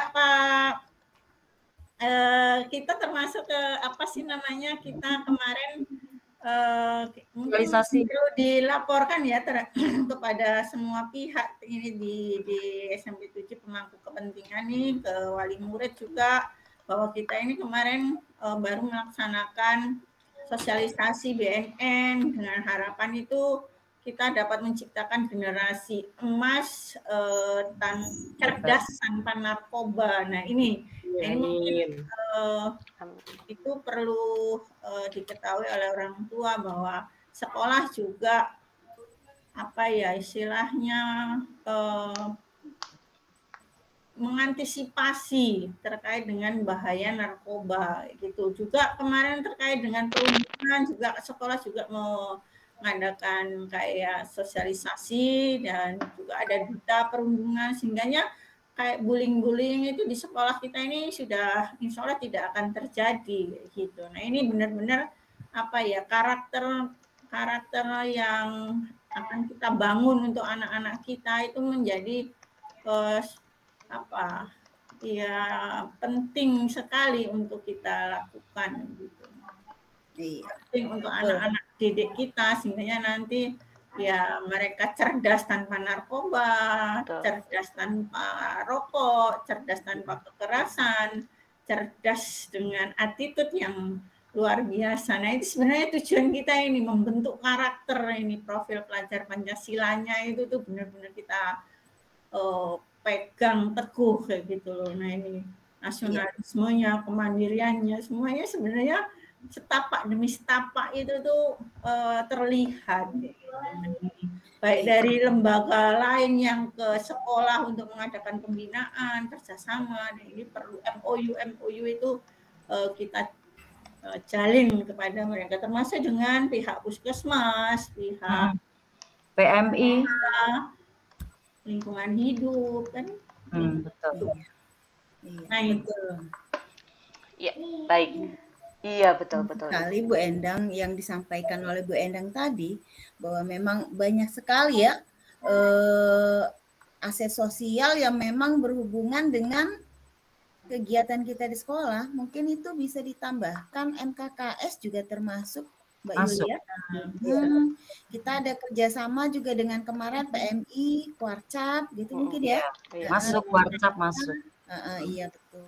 kita termasuk ke apa sih namanya, kita kemarin mungkin perlu dilaporkan ya kepada semua pihak ini di SMP 7 pemangku kepentingan nih, ke wali murid juga, bahwa kita ini kemarin baru melaksanakan sosialisasi BNN dengan harapan itu kita dapat menciptakan generasi emas cerdas tanpa narkoba. Nah ini mungkin itu perlu diketahui oleh orang tua bahwa sekolah juga apa ya istilahnya mengantisipasi terkait dengan bahaya narkoba gitu. Juga kemarin terkait dengan perundungan juga sekolah juga mengadakan kayak sosialisasi dan juga ada duta perundungan, sehingganya kayak bullying itu di sekolah kita ini sudah insya Allah tidak akan terjadi gitu. Nah ini benar-benar apa ya karakter yang akan kita bangun untuk anak-anak kita itu menjadi penting sekali untuk kita lakukan gitu. Penting untuk anak-anak didik kita sehingga nanti ya mereka cerdas tanpa narkoba, cerdas tanpa rokok, cerdas tanpa kekerasan, cerdas dengan attitude yang luar biasa. Nah itu sebenarnya tujuan kita ini membentuk karakter ini, profil pelajar Pancasilanya itu tuh benar-benar kita pegang teguh kayak gitu loh. Nah ini nasionalismenya, kemandiriannya, semuanya sebenarnya setapak demi setapak itu tuh terlihat. Baik dari lembaga lain yang ke sekolah untuk mengadakan pembinaan, kerjasama, nah ini perlu MOU itu kita jalin kepada mereka, termasuk dengan pihak puskesmas, pihak
PMI,
lingkungan hidup kan.
Betul.
Nah itu.
Ya, baik. Iya, betul.
Sekali Bu Endang yang disampaikan oleh Bu Endang tadi, bahwa memang banyak sekali ya aset sosial yang memang berhubungan dengan kegiatan kita di sekolah. Mungkin itu bisa ditambahkan MKKS juga termasuk Mbak Yulia. Kita ada kerjasama juga dengan kemarin PMI, Kuarcap gitu mungkin ya.
Masuk Kuarcap masuk.
Iya betul.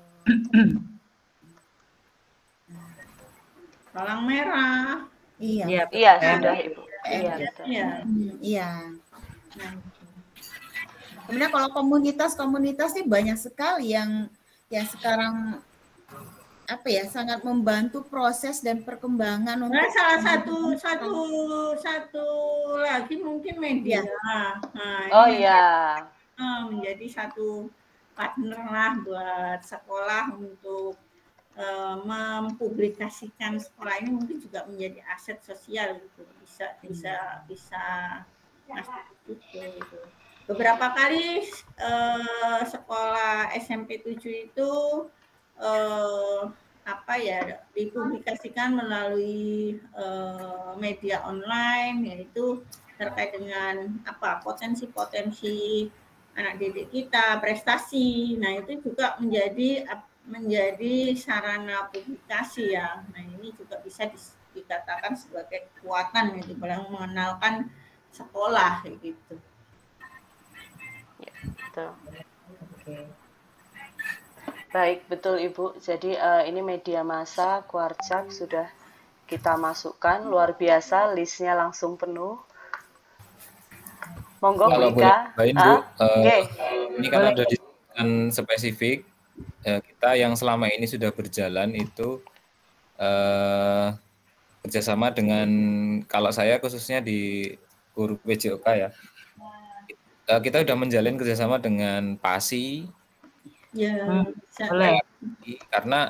Palang Merah.
Iya.
Iya sudah Ibu.
Iya. Kemudian kalau komunitas sih banyak sekali yang sekarang sangat membantu proses dan perkembangan untuk
salah satu lagi mungkin media. Menjadi satu partner lah buat sekolah untuk mempublikasikan sekolah ini, mungkin juga menjadi aset sosial gitu. Bisa gitu. Beberapa kali sekolah SMP 7 itu dipublikasikan melalui media online, yaitu terkait dengan potensi anak didik kita, prestasi. Nah itu juga menjadi sarana publikasi ya. Nah ini juga bisa dikatakan sebagai kekuatan gitu, dalam mengenalkan sekolah gitu.
Ya, betul. Baik, betul Ibu. Jadi ini media massa Kuarcap sudah kita masukkan, luar biasa, listnya langsung penuh. Monggo Bu Ika.
Ini kan ada disebutkan spesifik. Kita yang selama ini sudah berjalan itu kerjasama dengan, kalau saya khususnya di guru PJOK ya, kita sudah menjalin kerjasama dengan PASI, karena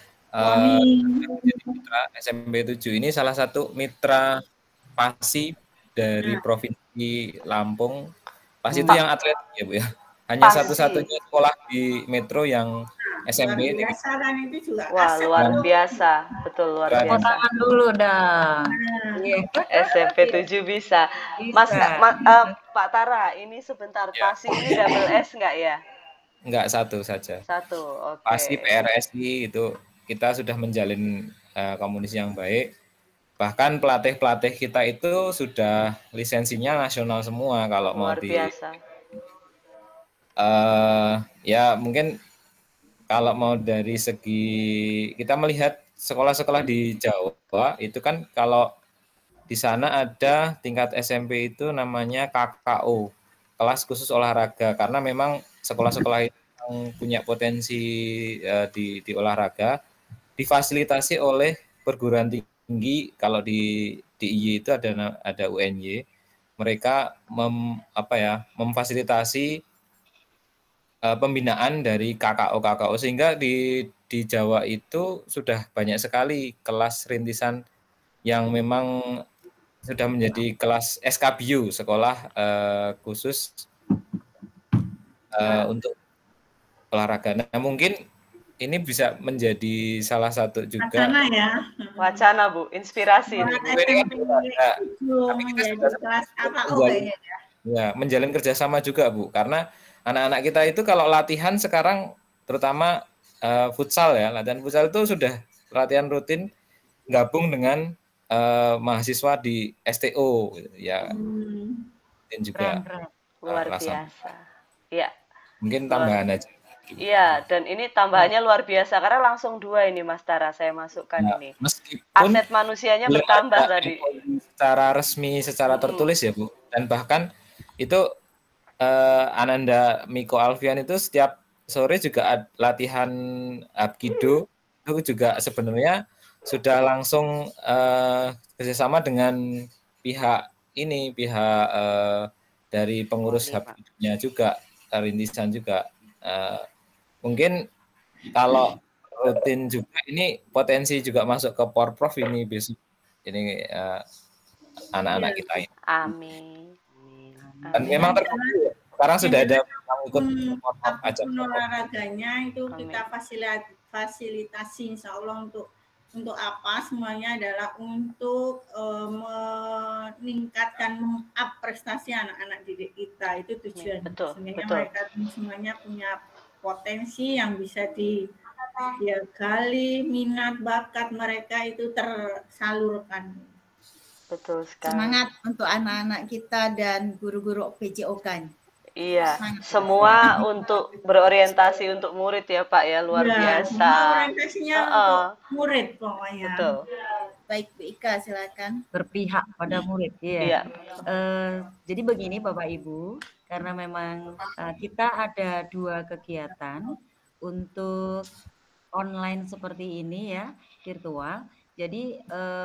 mitra SMP 7 ini salah satu mitra PASI dari Provinsi Lampung. PASI itu yang atlet ya Bu ya. Hanya satu-satunya sekolah di Metro yang SMP.
Luar biasa kan itu juga
Wah,
aset
luar
loh.
biasa. Betul, luar
Tepuk
biasa.
tangan dulu dong.
Nah,
Iya.
SMP 7 bisa. Mas,
Bisa.
Pak Tara, ini sebentar.
Ya.
PASI ini double S nggak ya?
Enggak, satu saja.
Satu, oke.
Pasti PRSI itu kita sudah menjalin komunikasi yang baik. Bahkan pelatih-pelatih kita itu sudah lisensinya nasional semua kalau mau
Luar biasa.
Ya mungkin kalau mau dari segi kita melihat sekolah-sekolah di Jawa itu kan kalau di sana ada tingkat SMP itu namanya KKO, kelas khusus olahraga, karena memang sekolah-sekolah itu yang punya potensi di olahraga difasilitasi oleh perguruan tinggi. Kalau di DIY itu ada UNY, mereka memfasilitasi pembinaan dari KKO sehingga di Jawa itu sudah banyak sekali kelas rintisan yang memang sudah menjadi kelas SKBU, sekolah khusus untuk olahraga. Nah, mungkin ini bisa menjadi salah satu juga
wacana ya.
Wacana, Bu, inspirasi.
Tapi kita sudah kelas KKO kayaknya ya.
Ya, menjalin kerjasama juga, Bu, karena anak-anak kita itu kalau latihan sekarang terutama futsal ya, latihan futsal itu sudah latihan rutin gabung dengan mahasiswa di STO ya. Dan juga
luar biasa. Iya.
Mungkin tambahan aja.
Iya, dan ini tambahannya luar biasa karena langsung 2 ini Mas Tara saya masukkan ini.
Meskipun
aset manusianya bertambah tadi.
Secara resmi, secara tertulis ya, Bu. Dan bahkan itu Ananda Miko Alfian itu setiap sore juga latihan Hapkido, itu juga sebenarnya sudah langsung kerjasama dengan pihak dari pengurus Hapkidonya juga, rintisan juga. Mungkin kalau rutin juga ini potensi juga masuk ke Porprov ini besok ini anak-anak kita ini.
Amin.
Dan memang terbuka. Sekarang sudah ada yang ikut
apapun olahraganya itu kita fasilitasi insya Allah untuk apa semuanya adalah untuk meningkatkan meng-up prestasi anak-anak didik kita, itu tujuan. Sebenarnya mereka semuanya punya potensi yang bisa digali, minat bakat mereka itu tersalurkan.
Betul sekali.
Semangat untuk anak-anak kita dan guru-guru PJOK.
Iya, semua untuk berorientasi untuk murid ya Pak ya, luar biasa.
Orientasinya untuk murid pokoknya.
Betul.
Baik Bu Ika, silakan.
Berpihak pada murid, iya. Jadi begini Bapak Ibu, karena memang kita ada 2 kegiatan untuk online seperti ini ya, virtual. Jadi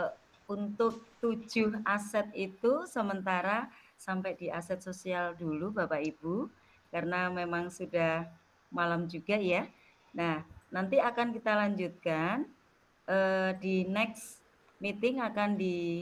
untuk 7 aset itu sementara sampai di aset sosial dulu Bapak Ibu, karena memang sudah malam juga ya. Nah, nanti akan kita lanjutkan di next meeting akan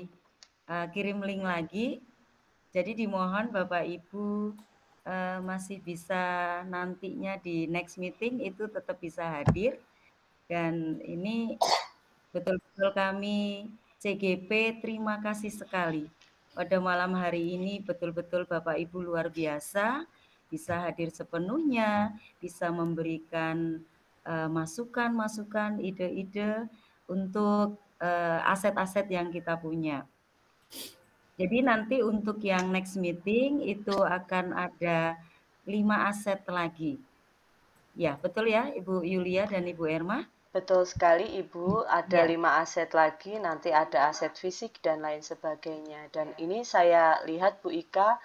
dikirim link lagi. Jadi dimohon Bapak Ibu masih bisa nantinya di next meeting itu tetap bisa hadir. Dan ini betul-betul kami CGP terima kasih sekali. Pada malam hari ini betul-betul Bapak Ibu luar biasa, bisa hadir sepenuhnya, bisa memberikan masukan-masukan, ide-ide untuk aset-aset yang kita punya. Jadi nanti untuk yang next meeting itu akan ada 5 aset lagi. Ya, betul ya Ibu Yulia dan Ibu Erma?
Betul sekali Ibu, ada 5 aset lagi, nanti ada aset fisik dan lain sebagainya. Dan ini saya lihat Bu Ika,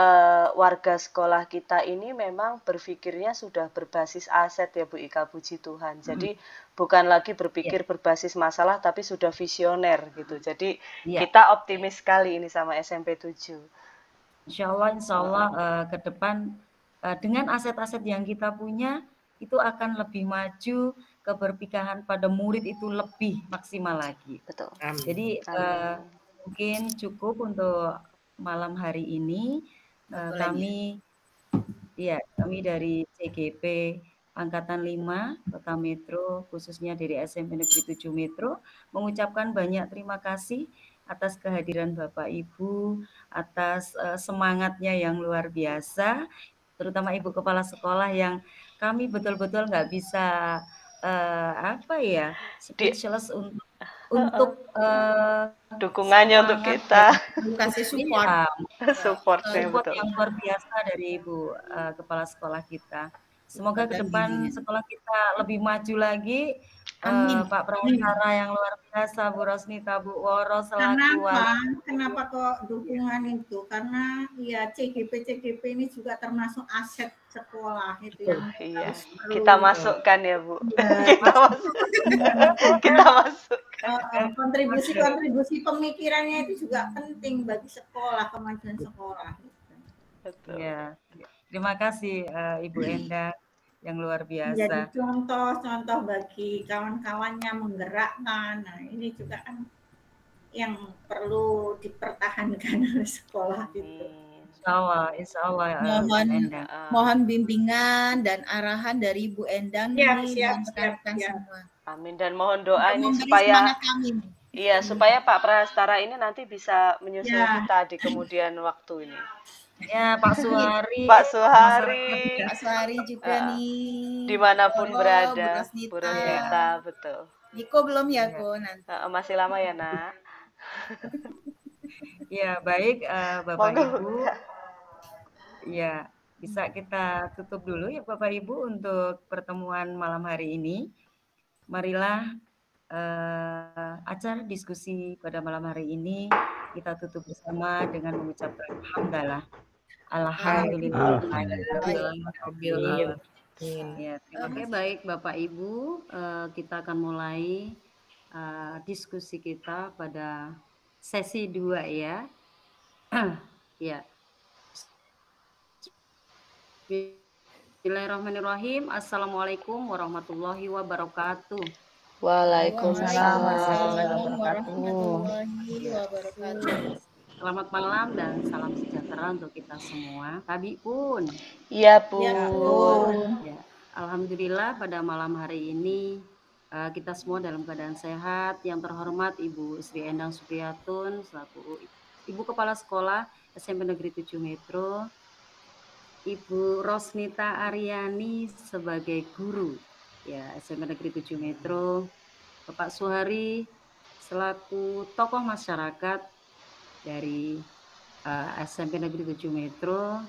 warga sekolah kita ini memang berpikirnya sudah berbasis aset ya Bu Ika, puji Tuhan. Jadi bukan lagi berpikir berbasis masalah, tapi sudah visioner gitu. Jadi kita optimis sekali ini sama SMP 7.
Insya Allah ke depan dengan aset-aset yang kita punya, itu akan lebih maju, keberpihakan pada murid itu lebih maksimal lagi.
Betul.
Jadi mungkin cukup untuk malam hari ini. Kami dari CGP Angkatan 5 Kota Metro, khususnya dari SMP Negeri 7 Metro, mengucapkan banyak terima kasih atas kehadiran Bapak Ibu, atas semangatnya yang luar biasa, terutama Ibu Kepala Sekolah yang kami betul-betul nggak bisa speechless untuk
dukungannya untuk
semangat
kita.
Kasih support.
Supportnya
support
betul.
yang luar biasa dari Ibu Kepala Sekolah kita. Semoga ke depan sekolah kita lebih maju lagi. Pak Prantara yang luar biasa, Bu Rosnita, Bu Woro selaku
Kenapa kok dukungan itu? Karena ya CGP ini juga termasuk aset sekolah itu yang
Iya. Kita masukkan ya, Bu. Kita masukkan.
Kontribusi pemikirannya itu juga penting bagi sekolah, kemajuan sekolah.
Betul.
Ya. Terima kasih Ibu Endah yang luar biasa.
Jadi contoh bagi kawan-kawannya menggerakkan. Nah, ini juga kan yang perlu dipertahankan oleh sekolah itu.
Insya Allah.
Mohon bimbingan dan arahan dari Bu Endang
siap.
semua.
Amin, dan mohon doa ini supaya supaya Pak Prastara ini nanti bisa menyusul kita di kemudian waktu ini.
Ya, Pak Suhari.
Pak Suhari
juga nih.
Dimanapun berada. Bu Rosnita, betul.
Niko belum ya, Ko? Nanti.
Masih lama ya, Nak.
Ya, baik Bapak Ibu. Ya, bisa kita tutup dulu ya Bapak Ibu untuk pertemuan malam hari ini. Marilah acara diskusi pada malam hari ini kita tutup bersama dengan mengucapkan hamdalah. Alhamdulillah. Oke, baik Bapak Ibu, kita akan mulai diskusi kita pada sesi 2 ya. Ya. Bismillahirrahmanirrahim. Assalamualaikum warahmatullahi wabarakatuh.
Waalaikumsalam
warahmatullahi wabarakatuh.
Selamat malam dan salam sejahtera untuk kita semua. Tabi pun.
Iya, Bu.
Ya. Alhamdulillah pada malam hari ini kita semua dalam keadaan sehat. Yang terhormat Ibu Sri Endang Supriyatun selaku Ibu Kepala Sekolah SMP Negeri 7 Metro, Ibu Rosnita Aryani sebagai guru ya SMP Negeri 7 Metro, Bapak Suhari selaku tokoh masyarakat dari SMP Negeri 7 Metro,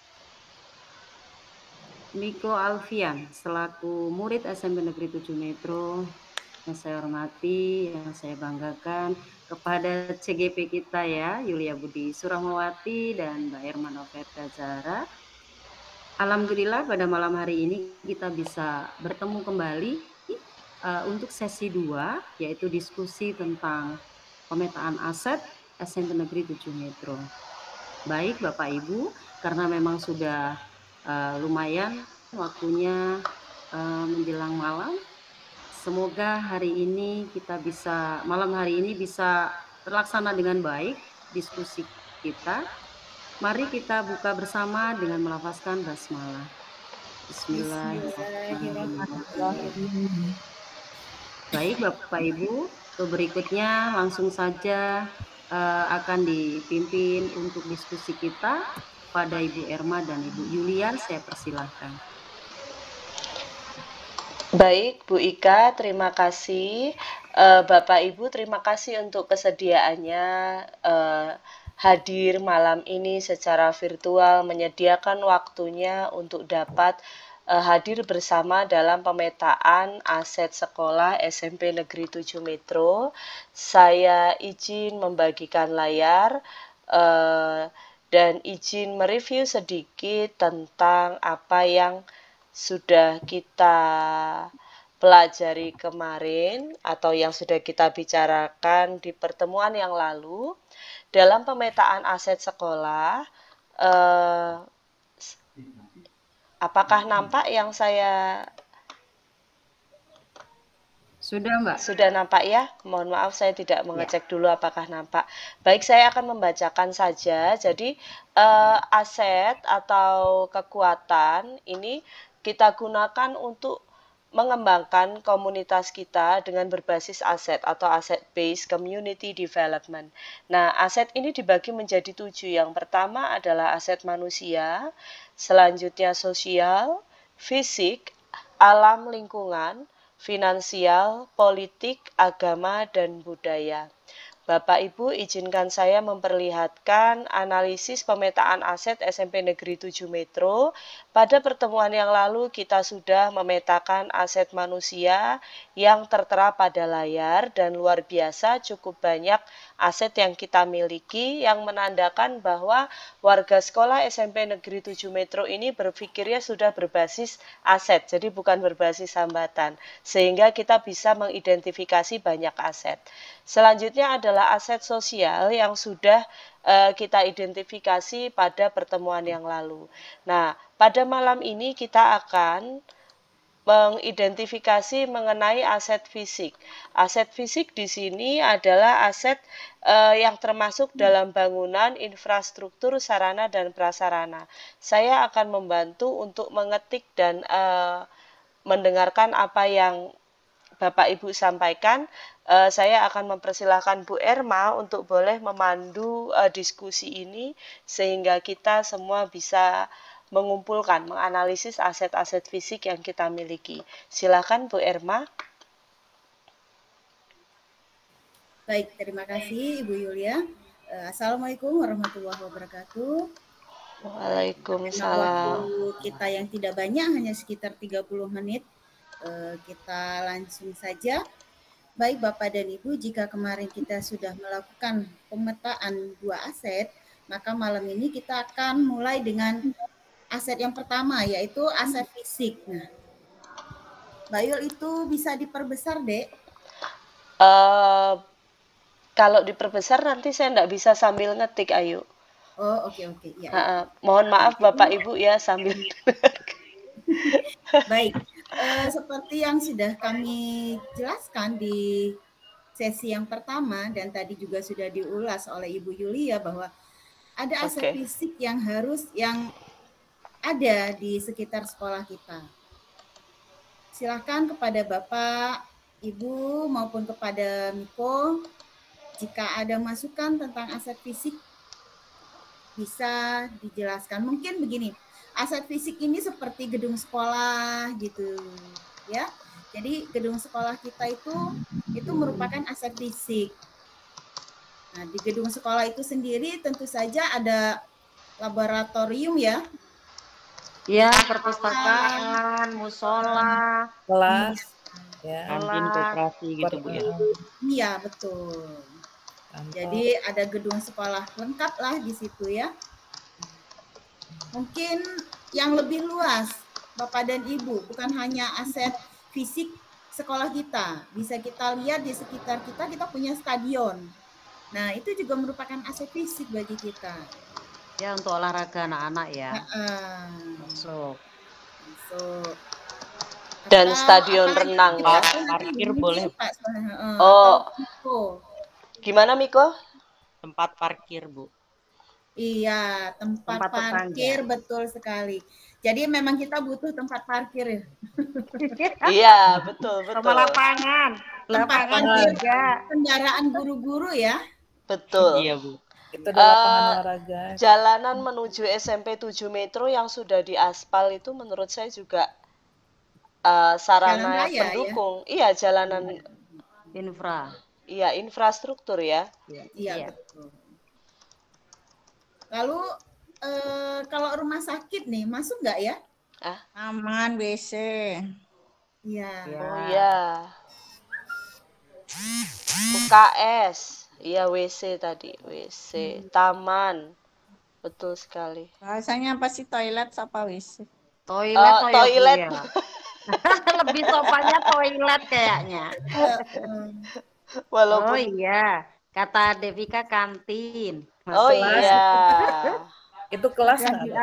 Niko Alfian selaku murid SMP Negeri 7 Metro yang saya hormati, yang saya banggakan, kepada CGP kita ya, Yulia Budi Surahmawati dan Mbak Irma Noverta Zahra. Alhamdulillah pada malam hari ini kita bisa bertemu kembali untuk sesi 2, yaitu diskusi tentang pemetaan aset SMP Negeri 7 Metro. Baik Bapak Ibu, karena memang sudah lumayan waktunya menjelang malam. Semoga malam hari ini bisa terlaksana dengan baik diskusi kita. Mari kita buka bersama dengan melafazkan basmalah. Bismillahirrahmanirrahim. Baik Bapak Ibu, berikutnya langsung saja akan dipimpin untuk diskusi kita pada Ibu Irma dan Ibu Yulia. Saya persilahkan.
Baik, Bu Ika, terima kasih. Bapak Ibu, terima kasih untuk kesediaannya hadir malam ini secara virtual, menyediakan waktunya untuk dapat hadir bersama dalam pemetaan aset sekolah SMP Negeri 7 Metro. Saya izin membagikan layar dan izin mereview sedikit tentang apa yang sudah kita pelajari kemarin atau yang sudah kita bicarakan di pertemuan yang lalu. Dalam pemetaan aset sekolah, apakah nampak yang saya...
Sudah Mbak?
Sudah nampak ya? Mohon maaf saya tidak mengecek dulu apakah nampak. Baik, saya akan membacakan saja. Jadi aset atau kekuatan ini kita gunakan untuk mengembangkan komunitas kita dengan berbasis aset atau asset-based community development. Nah, aset ini dibagi menjadi 7. Yang pertama adalah aset manusia, selanjutnya sosial, fisik, alam lingkungan, finansial, politik, agama, dan budaya. Bapak Ibu, izinkan saya memperlihatkan analisis pemetaan aset SMP Negeri 7 Metro. Pada pertemuan yang lalu kita sudah memetakan aset manusia yang tertera pada layar dan luar biasa cukup banyak aset yang kita miliki yang menandakan bahwa warga sekolah SMP Negeri 7 Metro ini berpikirnya sudah berbasis aset, jadi bukan berbasis hambatan, sehingga kita bisa mengidentifikasi banyak aset. Selanjutnya adalah aset sosial yang sudah kita identifikasi pada pertemuan yang lalu. Nah, pada malam ini kita akan mengidentifikasi mengenai aset fisik. Aset fisik di sini adalah aset yang termasuk dalam bangunan, infrastruktur, sarana, dan prasarana. Saya akan membantu untuk mengetik dan mendengarkan apa yang Bapak Ibu sampaikan. Saya akan mempersilahkan Bu Erma untuk boleh memandu diskusi ini sehingga kita semua bisa mengumpulkan, menganalisis aset-aset fisik yang kita miliki. Silakan Bu Erma.
Baik, terima kasih Ibu Yulia. Assalamualaikum warahmatullahi wabarakatuh.
Waalaikumsalam.
Waktu kita yang tidak banyak, hanya sekitar 30 menit. Kita langsung saja. Baik Bapak dan Ibu, jika kemarin kita sudah melakukan pemetaan 2 aset, maka malam ini kita akan mulai dengan aset yang pertama, yaitu aset fisik. Nah, Mbak Yul, itu bisa diperbesar, Dek?
Kalau diperbesar nanti saya enggak bisa sambil ngetik, Ayu.
Oh, oke. Ya.
Mohon maaf Bapak Ibu ya sambil
Baik, seperti yang sudah kami jelaskan di sesi yang pertama dan tadi juga sudah diulas oleh Ibu Yulia bahwa ada aset fisik yang ada di sekitar sekolah kita. Silakan kepada Bapak, Ibu maupun kepada Miko, jika ada masukan tentang aset fisik bisa dijelaskan. Mungkin begini. Aset fisik ini seperti gedung sekolah gitu ya. Jadi gedung sekolah kita itu merupakan aset fisik. Nah, di gedung sekolah itu sendiri tentu saja ada laboratorium ya.
Ya, perpustakaan, musola,
kelas,
kantin koperasi gitu Bu ya.
Iya, betul. Jadi ada gedung sekolah lengkap lah di situ ya. Mungkin yang lebih luas, Bapak dan Ibu, bukan hanya aset fisik sekolah kita. Bisa kita lihat di sekitar kita punya stadion. Nah, itu juga merupakan aset fisik bagi kita.
Ya, untuk olahraga anak-anak ya. Masuk.
Dan stadion renang ya.
Parkir boleh.
Gimana Miko?
Tempat parkir, Bu.
Iya, tempat parkir betul sekali. Jadi memang kita butuh tempat parkir ya.
Iya, betul.
Sama lapangan.
Tempat parkir kendaraan guru-guru ya.
Betul.
Iya, Bu.
Itu lapangan olahraga.
Jalanan menuju SMP 7 Metro yang sudah diaspal itu menurut saya juga sarana pendukung. Ya? Iya, jalanan Iya, infrastruktur ya.
Iya, betul. Lalu kalau rumah sakit nih masuk nggak ya?
Aman, WC.
Iya.
Oh iya. UKS, iya WC tadi, WC, taman, betul sekali.
Bahasanya apa sih toilet apa WC?
Toilet.
Ya. Lebih sopannya toilet kayaknya.
Walaupun...
Oh iya, kata Devika kantin.
Oh iya.
Itu kelas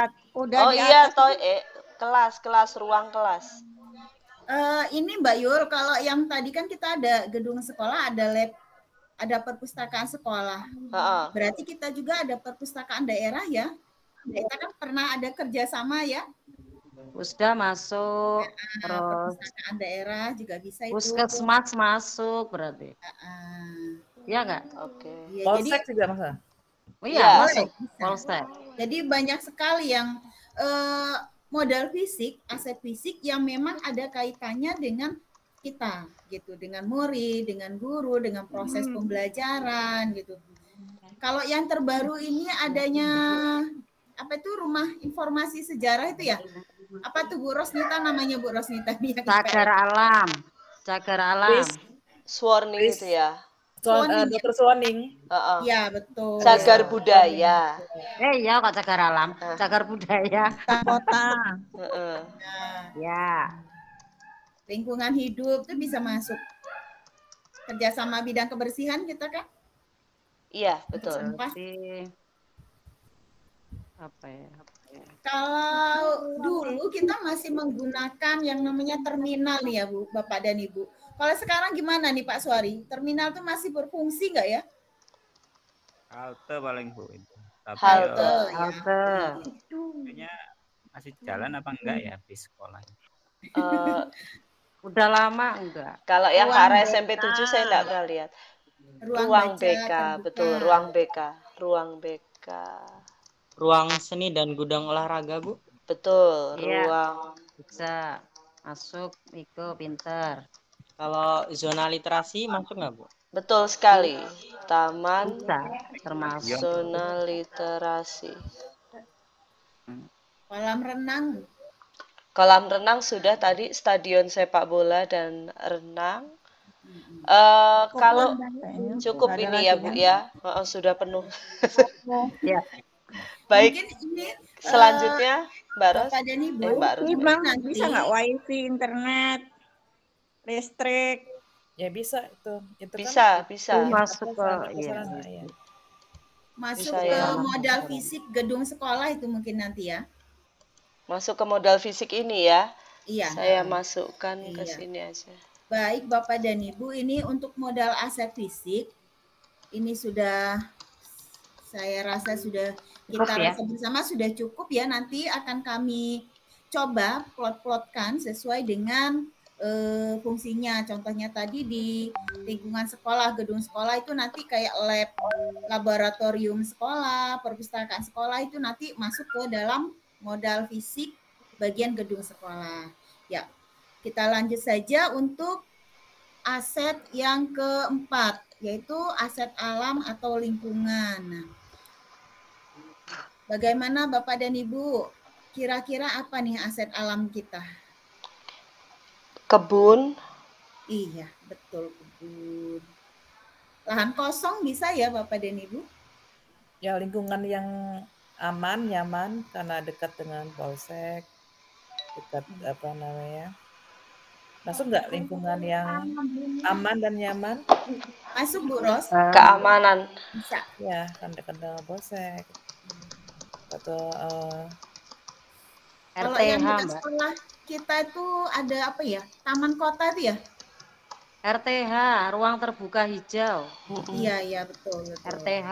kelas, ruang kelas.
Ini Mbak Yul, kalau yang tadi kan kita ada gedung sekolah, ada lab, ada perpustakaan sekolah. Berarti kita juga ada perpustakaan daerah ya. Kita kan pernah ada kerjasama ya.
Pusda masuk, terus
perpustakaan daerah juga bisa itu.
puskesmas masuk berarti. Iya nggak?
Oke.
Ya,
Polsek
jadi
juga masa?
Oh iya,
Iya.
masuk
bisa.
Polsek.
Jadi banyak sekali yang modal fisik, aset fisik yang memang ada kaitannya dengan kita gitu, dengan murid, dengan guru, dengan proses pembelajaran gitu. Kalau yang terbaru ini adanya apa itu rumah informasi sejarah itu ya? Apa tuh Bu Rosnita namanya Bu Rosnita?
Cagar alam. Cagar alam.
Swarning itu ya.
Dr. Swaning.
Iya, betul.
Cagar budaya.
Iya kok cagar alam, cagar budaya.
Kota.
Ya.
Lingkungan hidup itu bisa masuk. Kerjasama bidang kebersihan kita kan?
Iya, betul.
Sampah.
Apa ya?
Kalau dulu kita masih menggunakan yang namanya terminal nih ya Bu, Bapak dan Ibu. Kalau sekarang gimana nih Pak Suari? Terminal itu masih berfungsi nggak ya?
Halte paling Bu itu. Tapi
Halte.
kayaknya masih jalan apa enggak ya bis sekolah?
Udah lama enggak?
Kalau yang ke
Ruang
arah
BK.
SMP 7 saya enggak pernah lihat.
Ruang baca
BK,
terbuka.
betul, ruang BK. Ruang BK.
Ruang seni dan gudang olahraga, Bu.
Betul,
Iya.
ruang.
Bisa masuk, Miko pinter.
Kalau zona literasi masuk nggak, Bu?
Betul sekali. Taman
Bisa, termasuk.
zona literasi.
Kolam renang.
Kolam renang sudah tadi, stadion sepak bola dan renang. Kalau cukup ini ya Bu ya, sudah penuh.
Ya.
Baik.
Mungkin ini
Selanjutnya Mbak Ros.
Bapak dan Ibu,
Mbak Ros.
Ini Bang,
nanti
bisa nggak wifi, internet, listrik?
Ya bisa itu.
Bisa, bisa.
Masuk ke
iya.
Masuk
Bisa,
ke
ya.
modal fisik gedung sekolah itu mungkin nanti ya.
Masuk ke modal fisik ini ya.
Iya.
Saya masukkan ke
Iya.
sini aja.
Baik Bapak dan Ibu, ini untuk modal aset fisik ini sudah saya rasa sudah kita
Cukup ya?
rasa bersama sudah cukup ya. Nanti akan kami coba plot-plotkan sesuai dengan fungsinya. Contohnya tadi di lingkungan sekolah, gedung sekolah itu nanti kayak lab, laboratorium sekolah, perpustakaan sekolah itu nanti masuk ke dalam modal fisik bagian gedung sekolah. Ya, kita lanjut saja untuk aset yang keempat, yaitu aset alam atau lingkungan. Nah, bagaimana Bapak dan Ibu? Kira-kira apa nih aset alam kita?
Kebun.
Iya, betul, kebun. Lahan kosong bisa ya Bapak dan Ibu?
Ya lingkungan yang aman, nyaman karena dekat dengan polsek, dekat apa namanya? Masuk nggak lingkungan yang aman dan nyaman?
Masuk Bu Ros.
Keamanan.
Bisa.
Ya, kan dekat dengan polsek. Atau
Kalau yang
RTH,
dekat
Mbak.
sekolah kita itu ada apa ya? Taman kota itu ya?
RTH, ruang terbuka hijau.
Iya, iya betul.
RTH.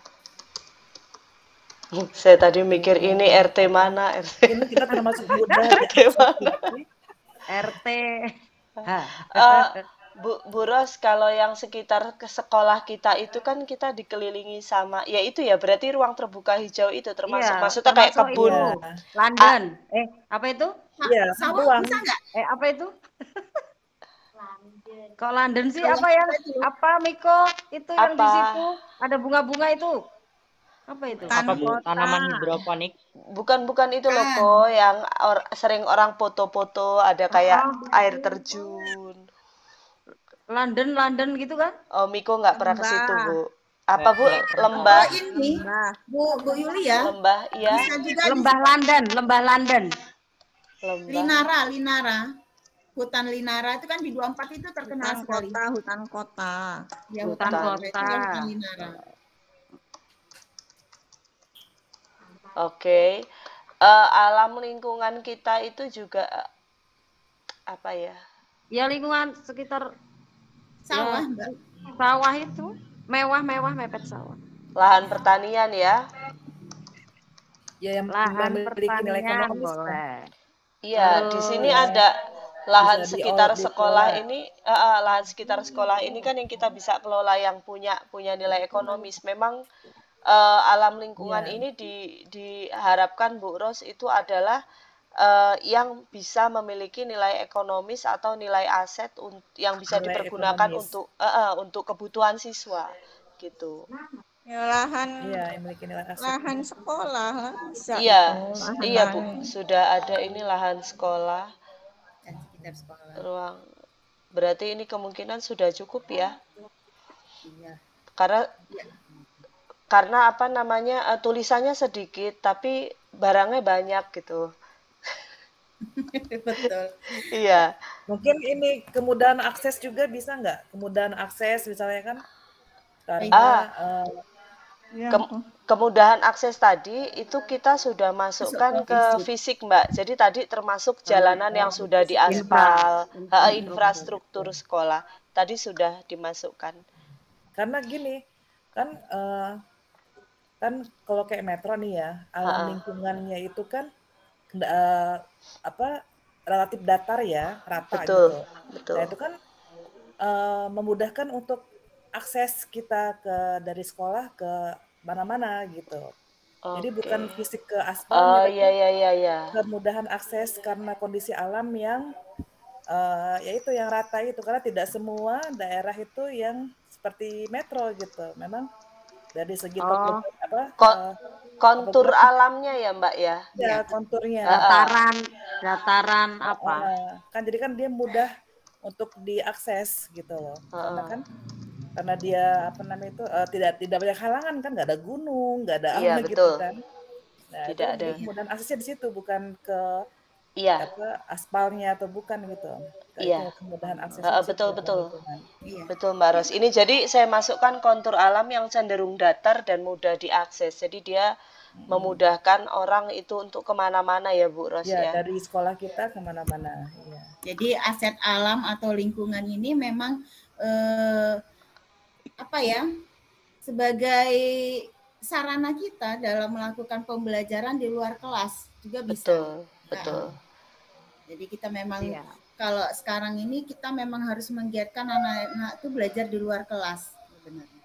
Saya tadi mikir ini RT mana?
ini kita termasuk muda.
RT mana?
RTH.
Bu Ros, kalau yang sekitar ke sekolah kita itu kan kita dikelilingi sama, ya itu ya berarti ruang terbuka hijau itu termasuk,
Iya,
maksudnya kayak
termasuk
kebun.
itu. London. Apa itu?
Iya,
Sawah bisa nggak?
Apa itu? Kok London sih? Apa yang? Apa Miko? Itu yang di
Apa?
situ ada bunga-bunga itu. Apa itu?
Apa Bu? Tanaman hidroponik?
Bukan itu loh kok, yang sering orang foto-foto ada kayak air terjun.
London gitu kan?
Oh, Miko nggak pernah ke situ, Bu. Apa Bu? Lembah.
Oh, ini Bu Yuli ya.
Lembah, iya.
Bisa juga
Lembah London.
Lembah.
Linara. Hutan Linara itu kan di 24 itu terkenal sekali.
Hutan kota.
Ya,
Hutan kota.
Hutan Linara.
Oke. Alam lingkungan kita itu juga apa ya?
Ya lingkungan sekitar
sawah,
ya,
Mbak.
Sawah itu mewah mepet sawah.
Lahan pertanian ya.
Ya yang
Lahan
memiliki nilai
pertanian
ekonomis.
boleh.
Iya, di
Terus
sini ada lahan
Bisa
sekitar sekolah
dikelola.
ini, lahan sekitar sekolah ini kan yang kita bisa kelola yang punya nilai ekonomis. Memang alam lingkungan
Iya.
ini diharapkan Bu Ros itu adalah yang bisa memiliki nilai ekonomis atau nilai aset yang bisa
Nilai
dipergunakan
ekonomis.
untuk kebutuhan siswa gitu.
Ya, lahan
Iya, yang memiliki nilai aset.
lahan sekolah lah, bisa
Iya,
itu
iya Bu,
lahan-lahan.
sudah ada ini lahan sekolah,
Dan sekitar sekolah.
ruang. Berarti ini kemungkinan sudah cukup ya?
Iya.
Karena apa namanya tulisannya sedikit tapi barangnya banyak gitu.
Betul.
Iya.
Mungkin ini kemudahan akses juga bisa nggak? Kemudahan akses misalnya kan?
Karena
Ya.
kemudahan akses tadi itu kita sudah masukkan ke fisik Mbak. Jadi tadi termasuk jalanan yang sudah diaspal, infrastruktur sekolah tadi sudah dimasukkan.
Karena gini kan kan kalau kayak metro nih ya, alam lingkungannya itu kan relatif datar ya, rata
Betul,
gitu.
betul.
Nah itu kan memudahkan untuk akses kita dari sekolah ke mana-mana gitu. Jadi bukan fisik ke aspal,
iya.
kemudahan akses karena kondisi alam yang yaitu yang rata itu, karena tidak semua daerah itu yang seperti metro gitu. Memang dari segi
kontur alamnya ya Mbak ya.
Ya, konturnya.
Dataran apa?
Kan jadi kan dia mudah untuk diakses gitu loh. Karena dia tidak banyak halangan kan, nggak ada gunung, nggak ada apa gitu kan. Nah,
tidak
itu
ada.
kemudahan aksesnya di situ, bukan ke aspalnya atau bukan gitu.
Iya.
Kemudahan akses.
Betul. Betul Mbak Ros. Ini jadi saya masukkan kontur alam yang cenderung datar dan mudah diakses. Jadi dia memudahkan orang itu untuk kemana-mana ya Bu Ros ya.
Dari sekolah kita kemana-mana. Ya.
Jadi aset alam atau lingkungan ini memang sebagai sarana kita dalam melakukan pembelajaran di luar kelas juga bisa.
Betul.
Jadi kita memang kalau sekarang ini kita memang harus menggiatkan anak-anak itu belajar di luar kelas sebenarnya.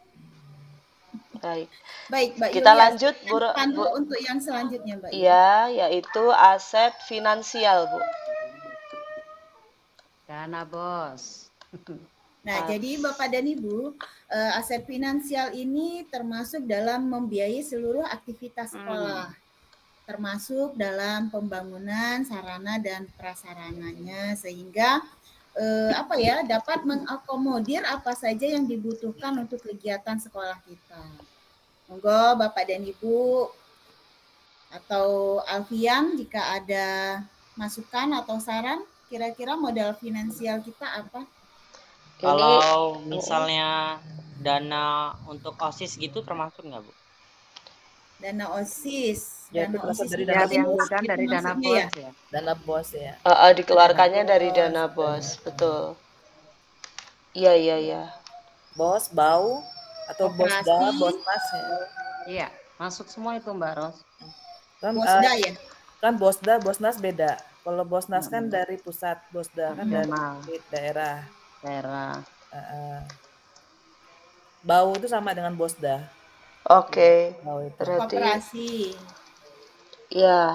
Baik, Mbak
Kita
Yulia,
lanjut Bu
untuk yang selanjutnya, Mbak.
Iya, yaitu aset finansial, Bu.
Dana bos.
Nah, jadi Bapak dan Ibu, aset finansial ini termasuk dalam membiayai seluruh aktivitas sekolah, termasuk dalam pembangunan sarana dan prasarananya, sehingga dapat mengakomodir apa saja yang dibutuhkan untuk kegiatan sekolah kita. Monggo Bapak dan Ibu atau Alfian jika ada masukan atau saran, kira-kira modal finansial kita apa?
Kalau misalnya dana untuk OSIS gitu termasuk nggak Bu?
Dana OSIS.
Dana OSIS
dari dana bos ya.
Dana bos ya.
Dikeluarkannya dari dana bos, betul. Iya.
Bos, bau atau bosda, bosmas ya.
Iya, masuk semua itu Mbak Ros.
Bosda ya.
Kan bosda, bosnas beda. Kalau bosnas kan dari pusat, bosda kan dari daerah. Bau itu sama dengan bosda.
Oke.
Berarti koperasi.
Iya.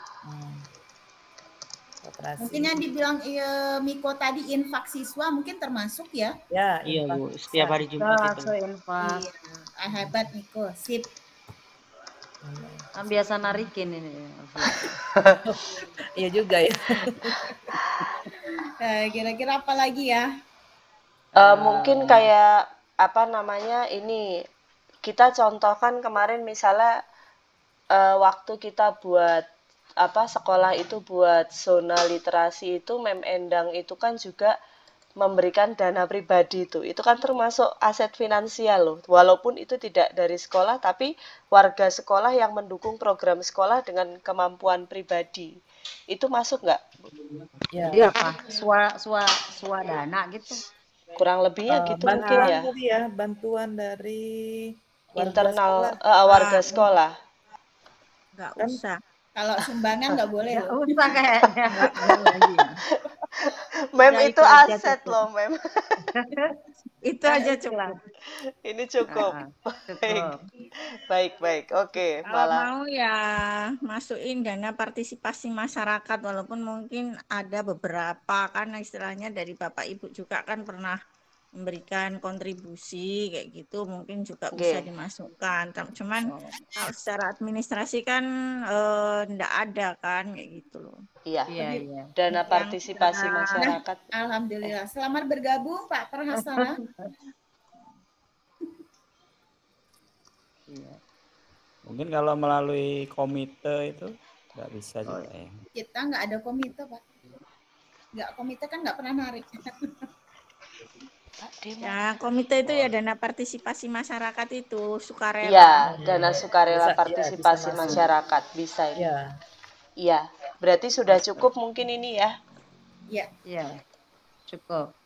Mungkin yang dibilang Miko tadi infak siswa mungkin termasuk ya?
Iya Bu, setiap hari Jumat itu.
Infak.
Iya, hebat Miko, sip.
Biasa narikin ini.
Iya juga ya.
Kira-kira apa lagi ya?
Mungkin kayak ini kita contohkan kemarin misalnya waktu kita buat sekolah itu buat zona literasi itu Mem Endang itu kan juga memberikan dana pribadi itu kan termasuk aset finansial loh, walaupun itu tidak dari sekolah tapi warga sekolah yang mendukung program sekolah dengan kemampuan pribadi itu masuk nggak?
Jadi apa? Swadana gitu.
Kurang lebihnya gitu mungkin ya.
Bantuan dari
internal warga sekolah.
Nggak usah.
Kalau sumbangan nggak boleh
Nggak
loh.
usah kayaknya.
Nggak lagi ya.
Mem
Udah
itu
aja
aset
cukup.
loh, Mem.
Itu aja
Itulah.
cukup.
Ini cukup. Baik,
Cukup.
baik. Oke,
Kalau
malah.
mau ya masukin dana partisipasi masyarakat, walaupun mungkin ada beberapa kan istilahnya dari Bapak Ibu juga kan pernah memberikan kontribusi kayak gitu, mungkin juga bisa
Oke.
dimasukkan. Cuman kalau secara administrasi kan enggak ada kan kayak gitu loh.
Iya.
Iya, iya.
Dana
Yang
partisipasi
secara
masyarakat.
Alhamdulillah. Selamat bergabung Pak Prahasana.
Iya.
Mungkin kalau melalui komite itu nggak bisa juga ya.
Kita nggak ada komite, Pak. Nggak komite kan nggak pernah narik.
Ya, komite itu ya dana partisipasi masyarakat itu sukarela.
Iya, dana sukarela
Bisa, ya,
partisipasi
bisa masuk.
masyarakat bisa ini.
Ya.
Iya, berarti sudah cukup mungkin ini ya.
Iya.
Iya. Cukup.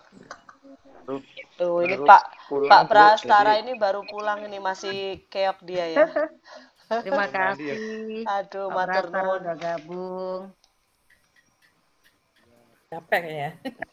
Tuh ini
Baru
Pak
pulang, Bu,
Prastara
jadi-
ini baru pulang ini masih keok dia ya.
Terima kasih.
Aduh,
Pak
matur
Prastara
nuwun.
udah gabung.
Capek kayaknya.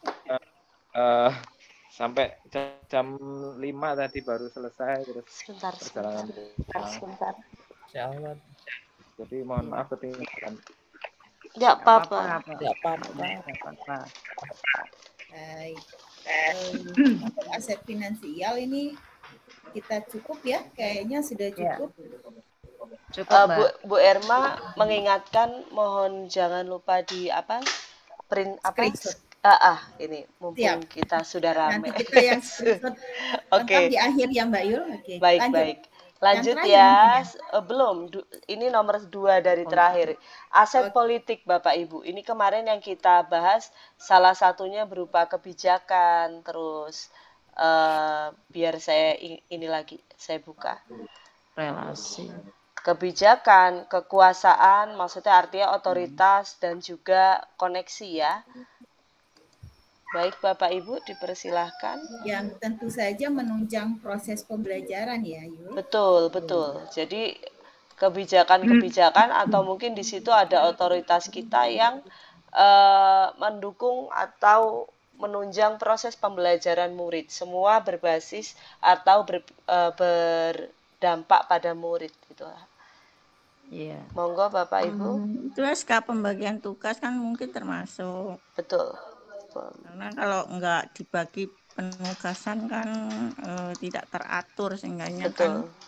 Sampai jam 5 tadi baru selesai terus
Sebentar.
perjalanan pulang.
Insya Allah.
Jadi mohon maaf ketinggalan.
Enggak apa-apa.
Nggak apa-apa.
Nggak apa-apa.
Baik. Untuk aset finansial ini kita cukup ya, kayaknya sudah cukup.
Cukup, Mbak.
Bu Erma mengingatkan mohon jangan lupa di print
Screenshot.
Ini mumpung
Siap.
kita sudah rame.
Nanti kita yang screenshot
Oke.
lengkap di akhir ya Mbak Yul. Oke.
Baik. Lanjut
Yang terakhir
ya. Belum. Ini nomor 2 dari terakhir. Aset politik Bapak Ibu. Ini kemarin yang kita bahas salah satunya berupa kebijakan. Terus biar saya ini lagi saya buka.
Relasi.
Kebijakan, kekuasaan, maksudnya artinya otoritas dan juga koneksi ya. Baik Bapak Ibu dipersilahkan.
yang tentu saja menunjang proses pembelajaran ya Yul.
Betul. Jadi kebijakan-kebijakan atau mungkin di situ ada otoritas kita yang mendukung atau menunjang proses pembelajaran murid. Semua berbasis atau berdampak pada murid gitu.
Iya.
Monggo Bapak Ibu.
Itu SK pembagian tugas kan mungkin termasuk.
Betul.
Karena kalau nggak dibagi penugasan kan tidak teratur sehingganya kan
Betul.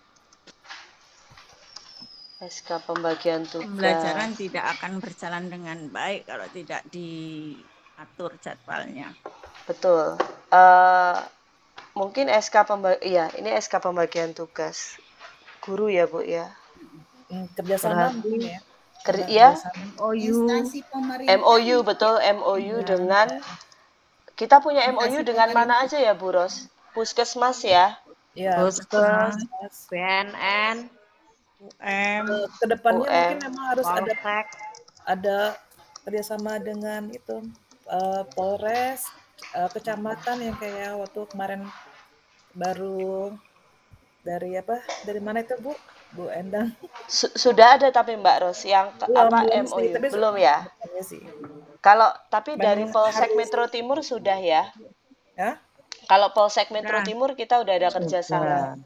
SK pembagian tugas.
pembelajaran tidak akan berjalan dengan baik kalau tidak diatur jadwalnya.
Betul. Mungkin ini SK pembagian tugas guru ya Bu ya.
Kerjasama mungkin ya.
Ya.
Instansi pemerintah.
MOU betul, MOU dengan kita punya MOU dengan mana aja ya Bu Ros? Puskesmas ya.
Ya.
Puskes, BNN,
UM.
Kedepannya
UM,
mungkin memang harus
Polsek.
ada kerjasama dengan itu Polres, kecamatan yang kayak waktu kemarin baru dari mana itu Bu Endang?
Sudah ada tapi Mbak Ros yang
belum
MOU
sih, tapi
belum ya?
sih.
Kalau tapi
Memang
dari Polsek
harus-
Metro Timur sudah ya?
Ya?
Kalau Polsek Metro Timur kita udah ada kerjasama.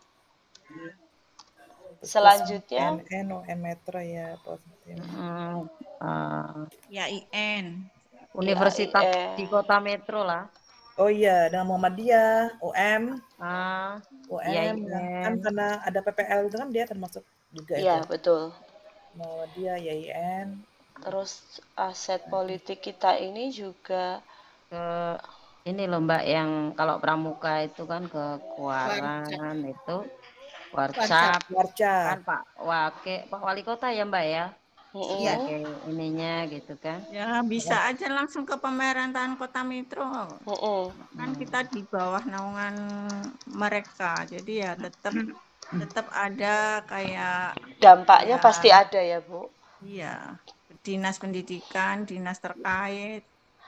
Selanjutnya
NN Metro ya,
Ya IN.
Universitas
IAIN.
di kota metro lah.
Oh iya, dengan Muhammadiyah, UM,
Iya,
kan karena ada PPL itu kan dia termasuk juga
Iya,
itu.
betul.
Muhammadiyah, YIN.
Terus aset politik kita ini juga
Ini loh Mbak yang kalau pramuka itu kan ke Kuaran itu Warcap kan Pak Wali Kota ya Mbak ya.
Iya.
Ininya gitu kan.
Ya bisa aja langsung ke pemerintahan Kota Metro. Kan kita di bawah naungan mereka. Jadi ya tetap ada kayak
dampaknya pasti ada ya, Bu.
Iya. Dinas pendidikan, dinas terkait.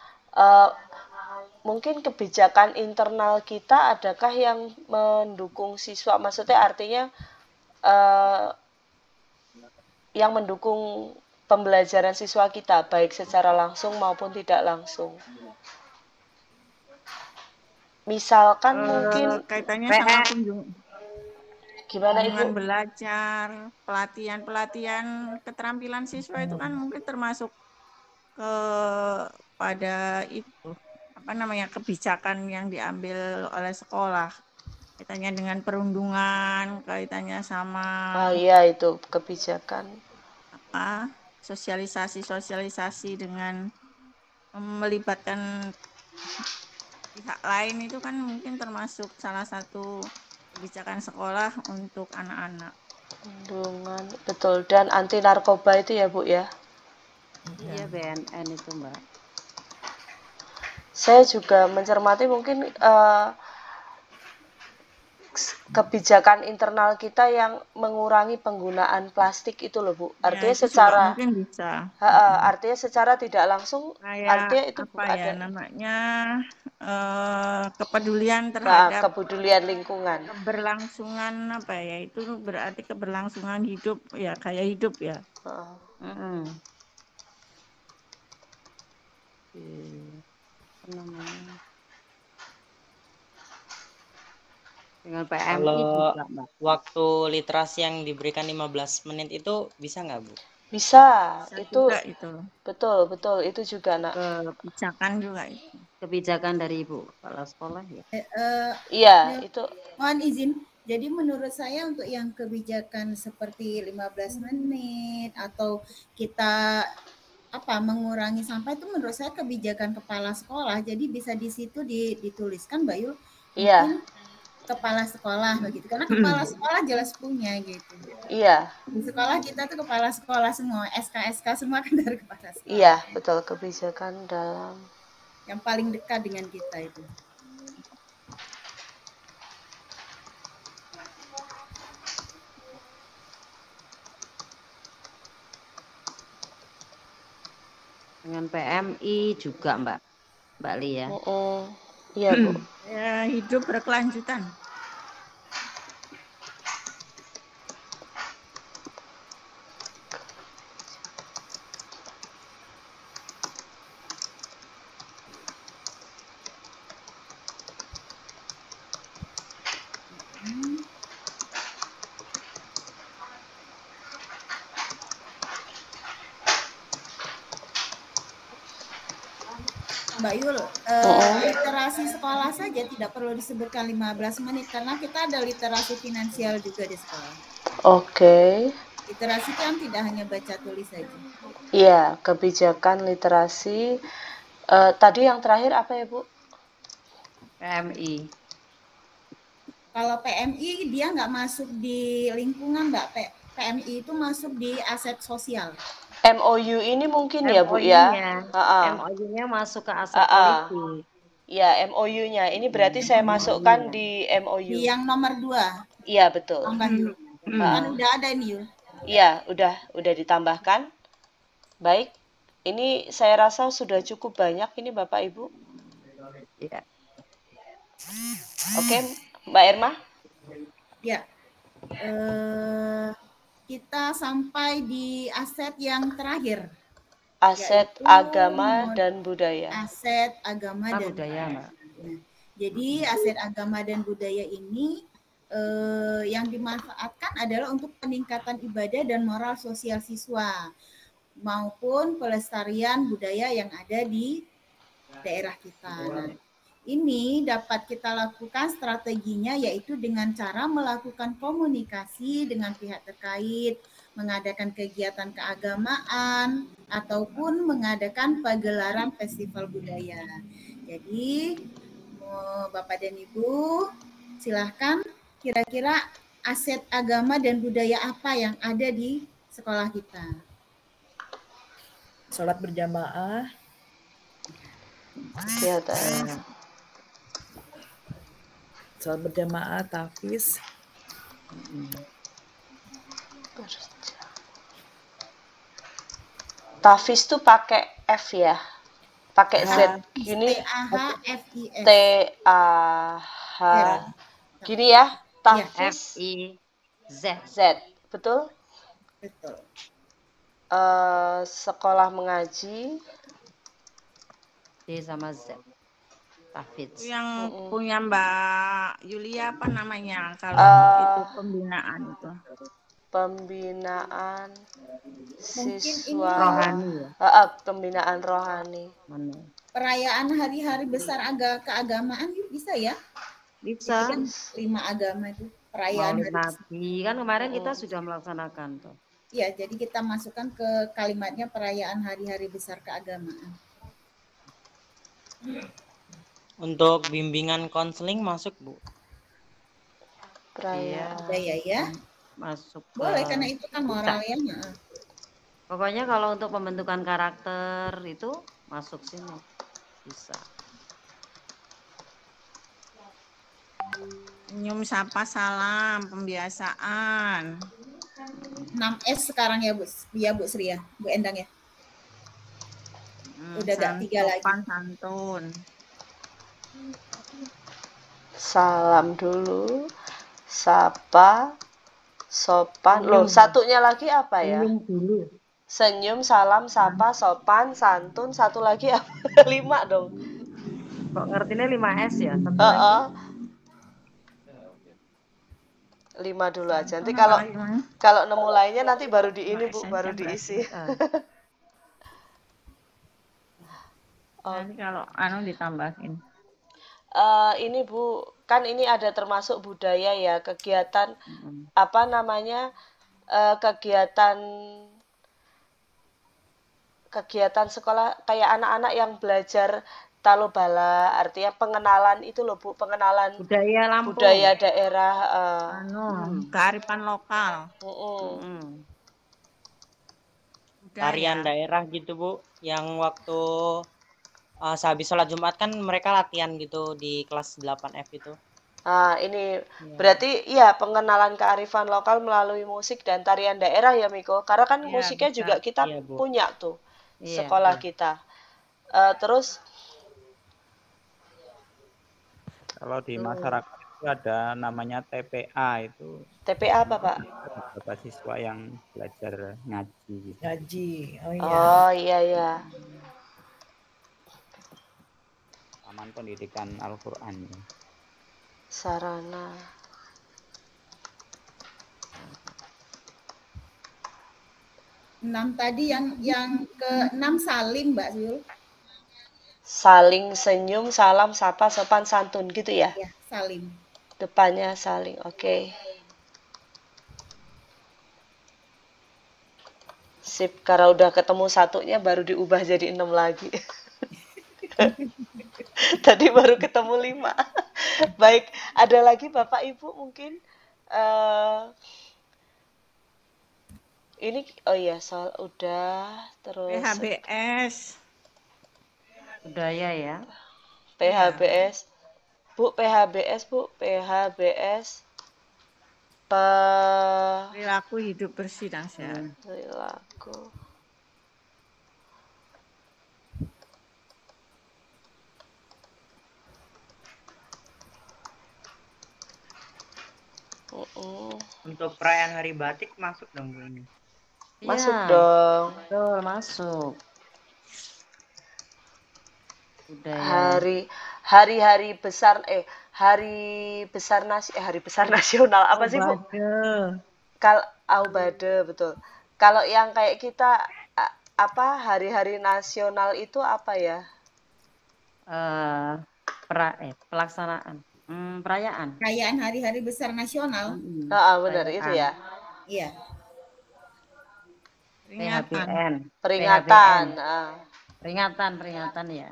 Mungkin kebijakan internal kita adakah yang mendukung siswa? Maksudnya artinya yang mendukung pembelajaran siswa kita, baik secara langsung maupun tidak langsung. Misalkan mungkin
kaitannya sama
gimana
kunjungan
Ibu?
belajar, pelatihan keterampilan siswa itu kan mungkin termasuk pada itu apa namanya kebijakan yang diambil oleh sekolah, kaitannya dengan perundungan, kaitannya sama
Iya itu kebijakan
apa sosialisasi dengan melibatkan pihak lain itu kan mungkin termasuk salah satu kebijakan sekolah untuk anak-anak.
perundungan, betul, dan anti narkoba itu ya Bu ya.
Iya BNN itu Mbak.
Saya juga mencermati mungkin kebijakan internal kita yang mengurangi penggunaan plastik itu loh Bu. Artinya
itu
secara
juga mungkin bisa.
Artinya secara tidak langsung
Kayak
artinya itu
apa
ada
ya namanya kepedulian terhadap
kepedulian lingkungan.
Keberlangsungan apa ya itu berarti keberlangsungan hidup ya kayak hidup ya.
Apa namanya? Dengan PMI
Kalau
juga, Mbak.
waktu literasi yang diberikan 15 menit itu bisa nggak Bu?
Bisa itu
juga itu.
Betul itu juga Nak.
Kebijakan juga itu.
Kebijakan dari Ibu Kepala Sekolah ya.
Iya itu.
Mohon izin. Jadi menurut saya untuk yang kebijakan seperti 15 menit atau kita mengurangi sampah itu menurut saya kebijakan kepala sekolah. Jadi bisa di situ dituliskan Mbak Yul.
Iya.
Kepala sekolah begitu. Karena kepala sekolah jelas punya gitu.
Iya.
Di sekolah kita tuh kepala sekolah semua, SK semua kan dari kepala sekolah.
Iya, betul kebijakan dalam
yang paling dekat dengan kita itu.
Dengan PMI juga Mbak Lia.
Iya Bu.
Ya, hidup berkelanjutan.
Mbak Yul, literasi sekolah saja tidak perlu disebutkan 15 menit karena kita ada literasi finansial juga di sekolah.
Oke.
Literasi kan tidak hanya baca tulis saja.
Iya, kebijakan literasi. Tadi yang terakhir apa ya Bu?
PMI.
Kalau PMI dia nggak masuk di lingkungan Mbak. PMI itu masuk di aset sosial.
MOU ini mungkin ya Bu ya.
MOU-nya masuk ke aset politik.
Ya, MOU-nya. Ini berarti saya masukkan di MOU.
Di yang nomor 2.
Iya, betul.
Kan udah ada ini Yul.
Iya, udah ditambahkan. Baik. Ini saya rasa sudah cukup banyak ini Bapak Ibu.
Iya.
Oke, Mbak Irma.
Ya. Kita sampai di aset yang terakhir.
Aset agama dan budaya.
Aset agama dan budaya. Jadi aset agama dan budaya ini yang dimanfaatkan adalah untuk peningkatan ibadah dan moral sosial siswa maupun pelestarian budaya yang ada di daerah kita. Nah, ini dapat kita lakukan strateginya yaitu dengan cara melakukan komunikasi dengan pihak terkait, mengadakan kegiatan keagamaan, ataupun mengadakan pagelaran festival budaya. Jadi, Bapak dan Ibu, silahkan kira-kira aset agama dan budaya apa yang ada di sekolah kita?
Sholat berjamaah. Sholat berjamaah, tahfiz.
Tahfiz tuh pakai F ya, pakai Z gini.
T-A-H-F-I-S.
T-A-H gini ya, tahfiz.
F-I-Z.
Z, betul?
Betul.
sekolah mengaji.
D sama Z. Tahfidz.
Yang punya Mbak Yulia apa namanya kalau itu pembinaan itu?
Pembinaan
Mungkin
siswa
rohani ya.
Pembinaan rohani.
Perayaan hari-hari besar keagamaan bisa ya?
Bisa.
5 agama itu perayaan
Maulid
hari besar.
Nabi kan kemarin kita sudah melaksanakan tuh.
Iya, jadi kita masukkan ke kalimatnya perayaan hari-hari besar keagamaan.
Untuk bimbingan konseling masuk, Bu?
Ada ya.
Masuk.
Boleh karena itu kan moral ya.
Pokoknya kalau untuk pembentukan karakter itu masuk sini. Bisa.
Senyum, sapa, salam, pembiasaan.
6S sekarang ya Bu, Bu Sri ya, Bu Endang ya. Udah gak 3 lagi.
Santun.
Salam dulu, sapa, sopan. Loh, satunya lagi apa ya?
Senyum dulu.
Senyum, salam, sapa, sopan, santun. Satu lagi apa? 5 dong.
Kok ngertinya 5S ya? Satu lagi.
5 dulu aja. Nanti kalau nemu lainnya nanti baru di ini Bu, baru diisi.
Nanti kalau ditambahin.
Ini Bu, kan ini ada termasuk budaya ya, kegiatan apa namanya? Kegiatan sekolah kayak anak-anak yang belajar talobala, artinya pengenalan itu loh Bu, pengenalan
budaya Lampung,
budaya daerah,
kearifan lokal,
tarian daerah gitu Bu, yang waktu sehabis sholat Jumat kan mereka latihan gitu di kelas 8F itu.
Ini berarti ya pengenalan kearifan lokal melalui musik dan tarian daerah ya Miko, karena kan musiknya juga kita punya tuh sekolah kita. Terus
kalau di masyarakat itu ada namanya TPA itu.
TPA apa Pak?
Beberapa siswa yang belajar ngaji. Gitu.
Ngaji,
oh iya.
Taman Pendidikan Al-Quran.
Sarana.
Tadi yang ke-6 salim Mbak Zul.
Saling senyum, salam, sapa, sopan, santun gitu ya?
Ya, salim.
Depannya saling, oke. Sip, karena udah ketemu satunya baru diubah jadi 6 lagi. Tadi baru ketemu 5. Baik, ada lagi Bapak Ibu mungkin? Ini, oh iya, soal udah, terus...
PHBS.
Budaya ya.
PHBS. Bu, PHBS, Bu. PHBS.
Perilaku hidup bersih dan sehat.
Perilaku.
Untuk perayaan Hari Batik masuk dong Bu ini?
Masuk dong.
Betul, masuk. Budaya.
Hari besar hari besar nasional apa sih Bu? Aubade, betul. Kalau yang kayak kita hari-hari nasional itu apa ya?
Pelaksanaan. Perayaan
hari-hari besar nasional.
Benar itu ya.
Iya.
Peringatan ya.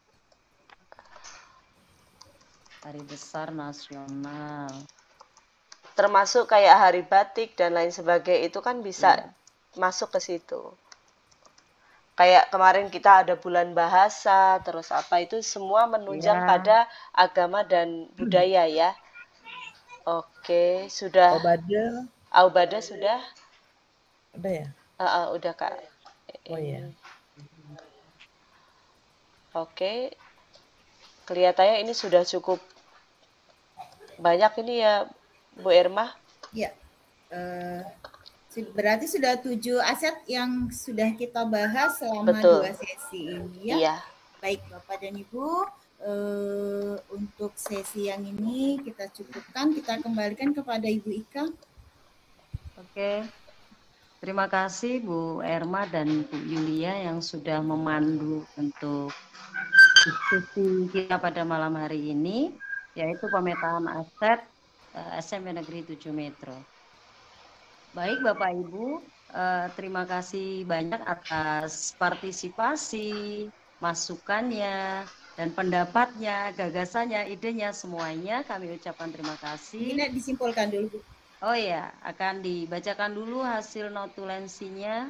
Hari besar nasional.
Termasuk kayak hari batik dan lain sebagainya itu kan bisa masuk ke situ. Kayak kemarin kita ada bulan bahasa, terus apa itu semua menunjang pada agama dan budaya ya. Oke, sudah. Aubade sudah?
Udah ya?
Udah Kak.
Oh iya.
Oke. Kelihatannya ini sudah cukup banyak ini ya Bu Irma.
Iya. Berarti sudah 7 aset yang sudah kita bahas selama
Betul.
2 sesi ini ya.
Iya.
Baik Bapak dan Ibu, untuk sesi yang ini kita cukupkan, kita kembalikan kepada Ibu Ika.
Oke. Terima kasih Bu Erma dan Bu Yulia yang sudah memandu untuk diskusi kita pada malam hari ini, yaitu pemetaan aset SMP Negeri 7 Metro. Baik Bapak Ibu, terima kasih banyak atas partisipasi, masukannya, dan pendapatnya, gagasannya, idenya, semuanya kami ucapkan terima kasih.
Ini disimpulkan dulu Bu.
Oh ya, akan dibacakan dulu hasil notulensinya.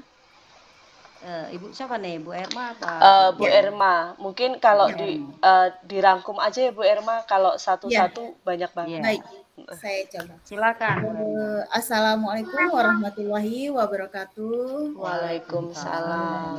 Ibu siapa nih, Bu Erma apa?
Bu Erma, mungkin kalau dirangkum aja ya Bu Erma, kalau satu-satu banyak banget.
Baik, saya coba.
Silakan.
Assalamualaikum warahmatullahi wabarakatuh.
Waalaikumsalam.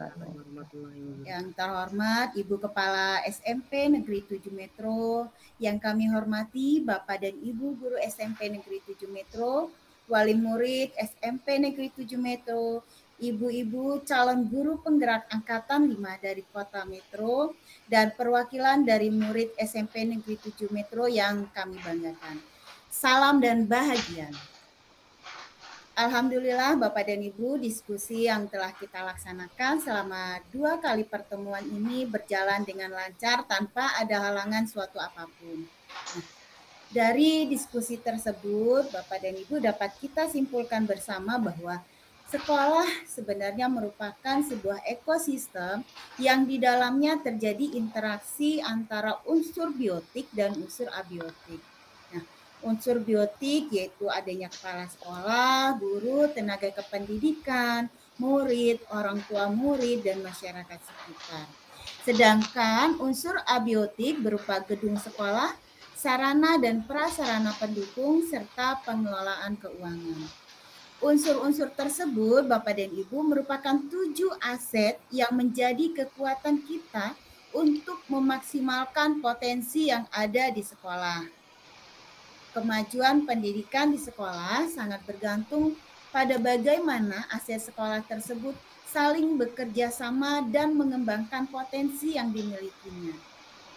Yang terhormat Ibu Kepala SMP Negeri 7 Metro, yang kami hormati Bapak dan Ibu Guru SMP Negeri 7 Metro, Wali Murid SMP Negeri 7 Metro, Ibu-ibu calon guru penggerak Angkatan 5 dari Kota Metro, dan perwakilan dari murid SMP Negeri 7 Metro yang kami banggakan. Salam dan bahagia. Alhamdulillah Bapak dan Ibu, diskusi yang telah kita laksanakan selama 2 kali pertemuan ini berjalan dengan lancar tanpa ada halangan suatu apapun. Nah, dari diskusi tersebut, Bapak dan Ibu dapat kita simpulkan bersama bahwa sekolah sebenarnya merupakan sebuah ekosistem yang di dalamnya terjadi interaksi antara unsur biotik dan unsur abiotik. Nah, unsur biotik yaitu adanya kepala sekolah, guru, tenaga kependidikan, murid, orang tua murid, dan masyarakat sekitar. Sedangkan unsur abiotik berupa gedung sekolah, sarana dan prasarana pendukung, serta pengelolaan keuangan. Unsur-unsur tersebut, Bapak dan Ibu, merupakan 7 aset yang menjadi kekuatan kita untuk memaksimalkan potensi yang ada di sekolah. Kemajuan pendidikan di sekolah sangat bergantung pada bagaimana aset sekolah tersebut saling bekerja sama dan mengembangkan potensi yang dimilikinya.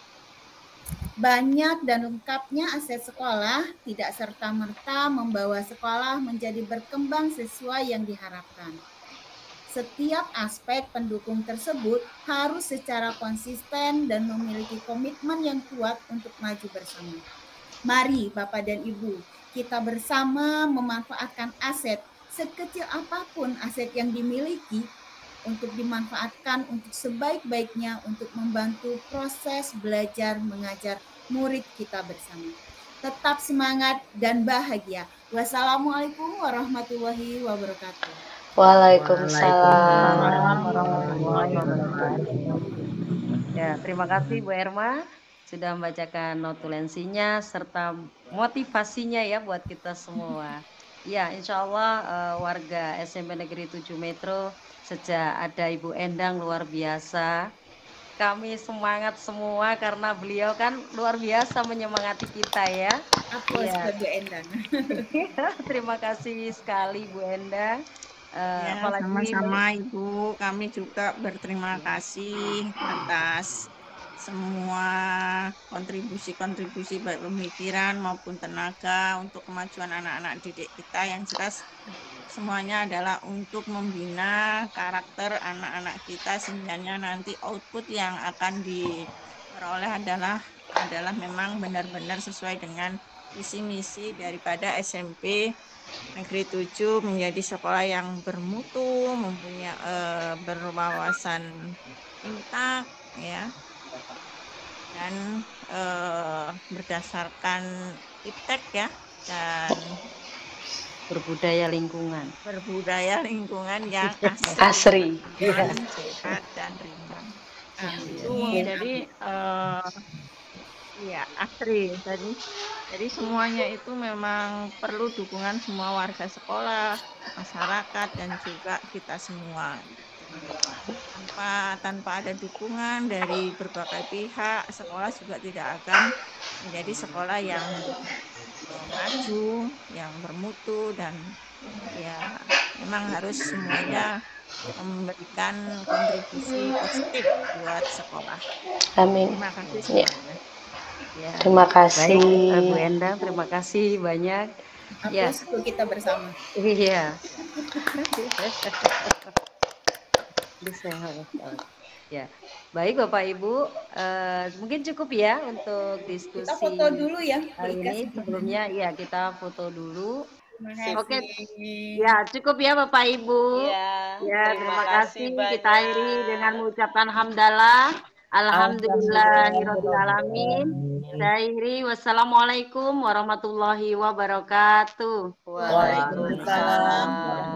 Banyak dan lengkapnya aset sekolah tidak serta-merta membawa sekolah menjadi berkembang sesuai yang diharapkan. Setiap aspek pendukung tersebut harus secara konsisten dan memiliki komitmen yang kuat untuk maju bersama. Mari Bapak dan Ibu, kita bersama memanfaatkan aset sekecil apapun aset yang dimiliki untuk dimanfaatkan untuk sebaik-baiknya untuk membantu proses belajar mengajar murid kita bersama. Tetap semangat dan bahagia. Wassalamualaikum warahmatullahi wabarakatuh.
Waalaikumsalam
warahmatullahi wabarakatuh. Ya, terima kasih Bu Erma sudah membacakan notulensinya serta motivasinya ya buat kita semua. Ya, insya Allah warga SMP Negeri 7 Metro sejak ada Ibu Endang luar biasa. Kami semangat semua karena beliau kan luar biasa menyemangati kita ya.
Aplaus buat Bu Endang.
Terima kasih sekali Bu Endang.
Ya, sama-sama Ibu, kami juga berterima kasih atas semua kontribusi-kontribusi baik pemikiran maupun tenaga untuk kemajuan anak-anak didik kita yang jelas semuanya adalah untuk membina karakter anak-anak kita sehingga nanti output yang akan diperoleh adalah memang benar-benar sesuai dengan visi misi daripada SMP Negeri 7 menjadi sekolah yang bermutu, mempunyai berwawasan intak ya. Dan berdasarkan iptek ya dan
berbudaya lingkungan
yang
asri.
Sehat dan ringan. Jadi ya asri jadi semuanya itu memang perlu dukungan semua warga sekolah, masyarakat, dan juga kita semua. Tanpa ada dukungan dari berbagai pihak, sekolah juga tidak akan menjadi sekolah yang maju, yang bermutu, dan ya memang harus semuanya memberikan kontribusi positif buat sekolah.
Amin.
Terima kasih
Ya.
semuanya.
Ya.
Terima kasih.
Baik, Bu Endang, terima kasih banyak. Ya.
Aplaus untuk kita bersama.
Iya. Ya, baik Bapak Ibu, mungkin cukup ya untuk diskusi.
Kita foto dulu ya, Bu
hari
Ika,
ini. Sebelumnya ya kita foto dulu.
Terima kasih.
Oke, ya cukup ya Bapak Ibu.
Ya,
Ya, terima kasih.
banyak.
Kita akhiri dengan mengucapkan hamdalah. Alhamdulillahirobbilalamin. Saya akhiri. Wassalamualaikum warahmatullahi wabarakatuh.
Waalaikumsalam.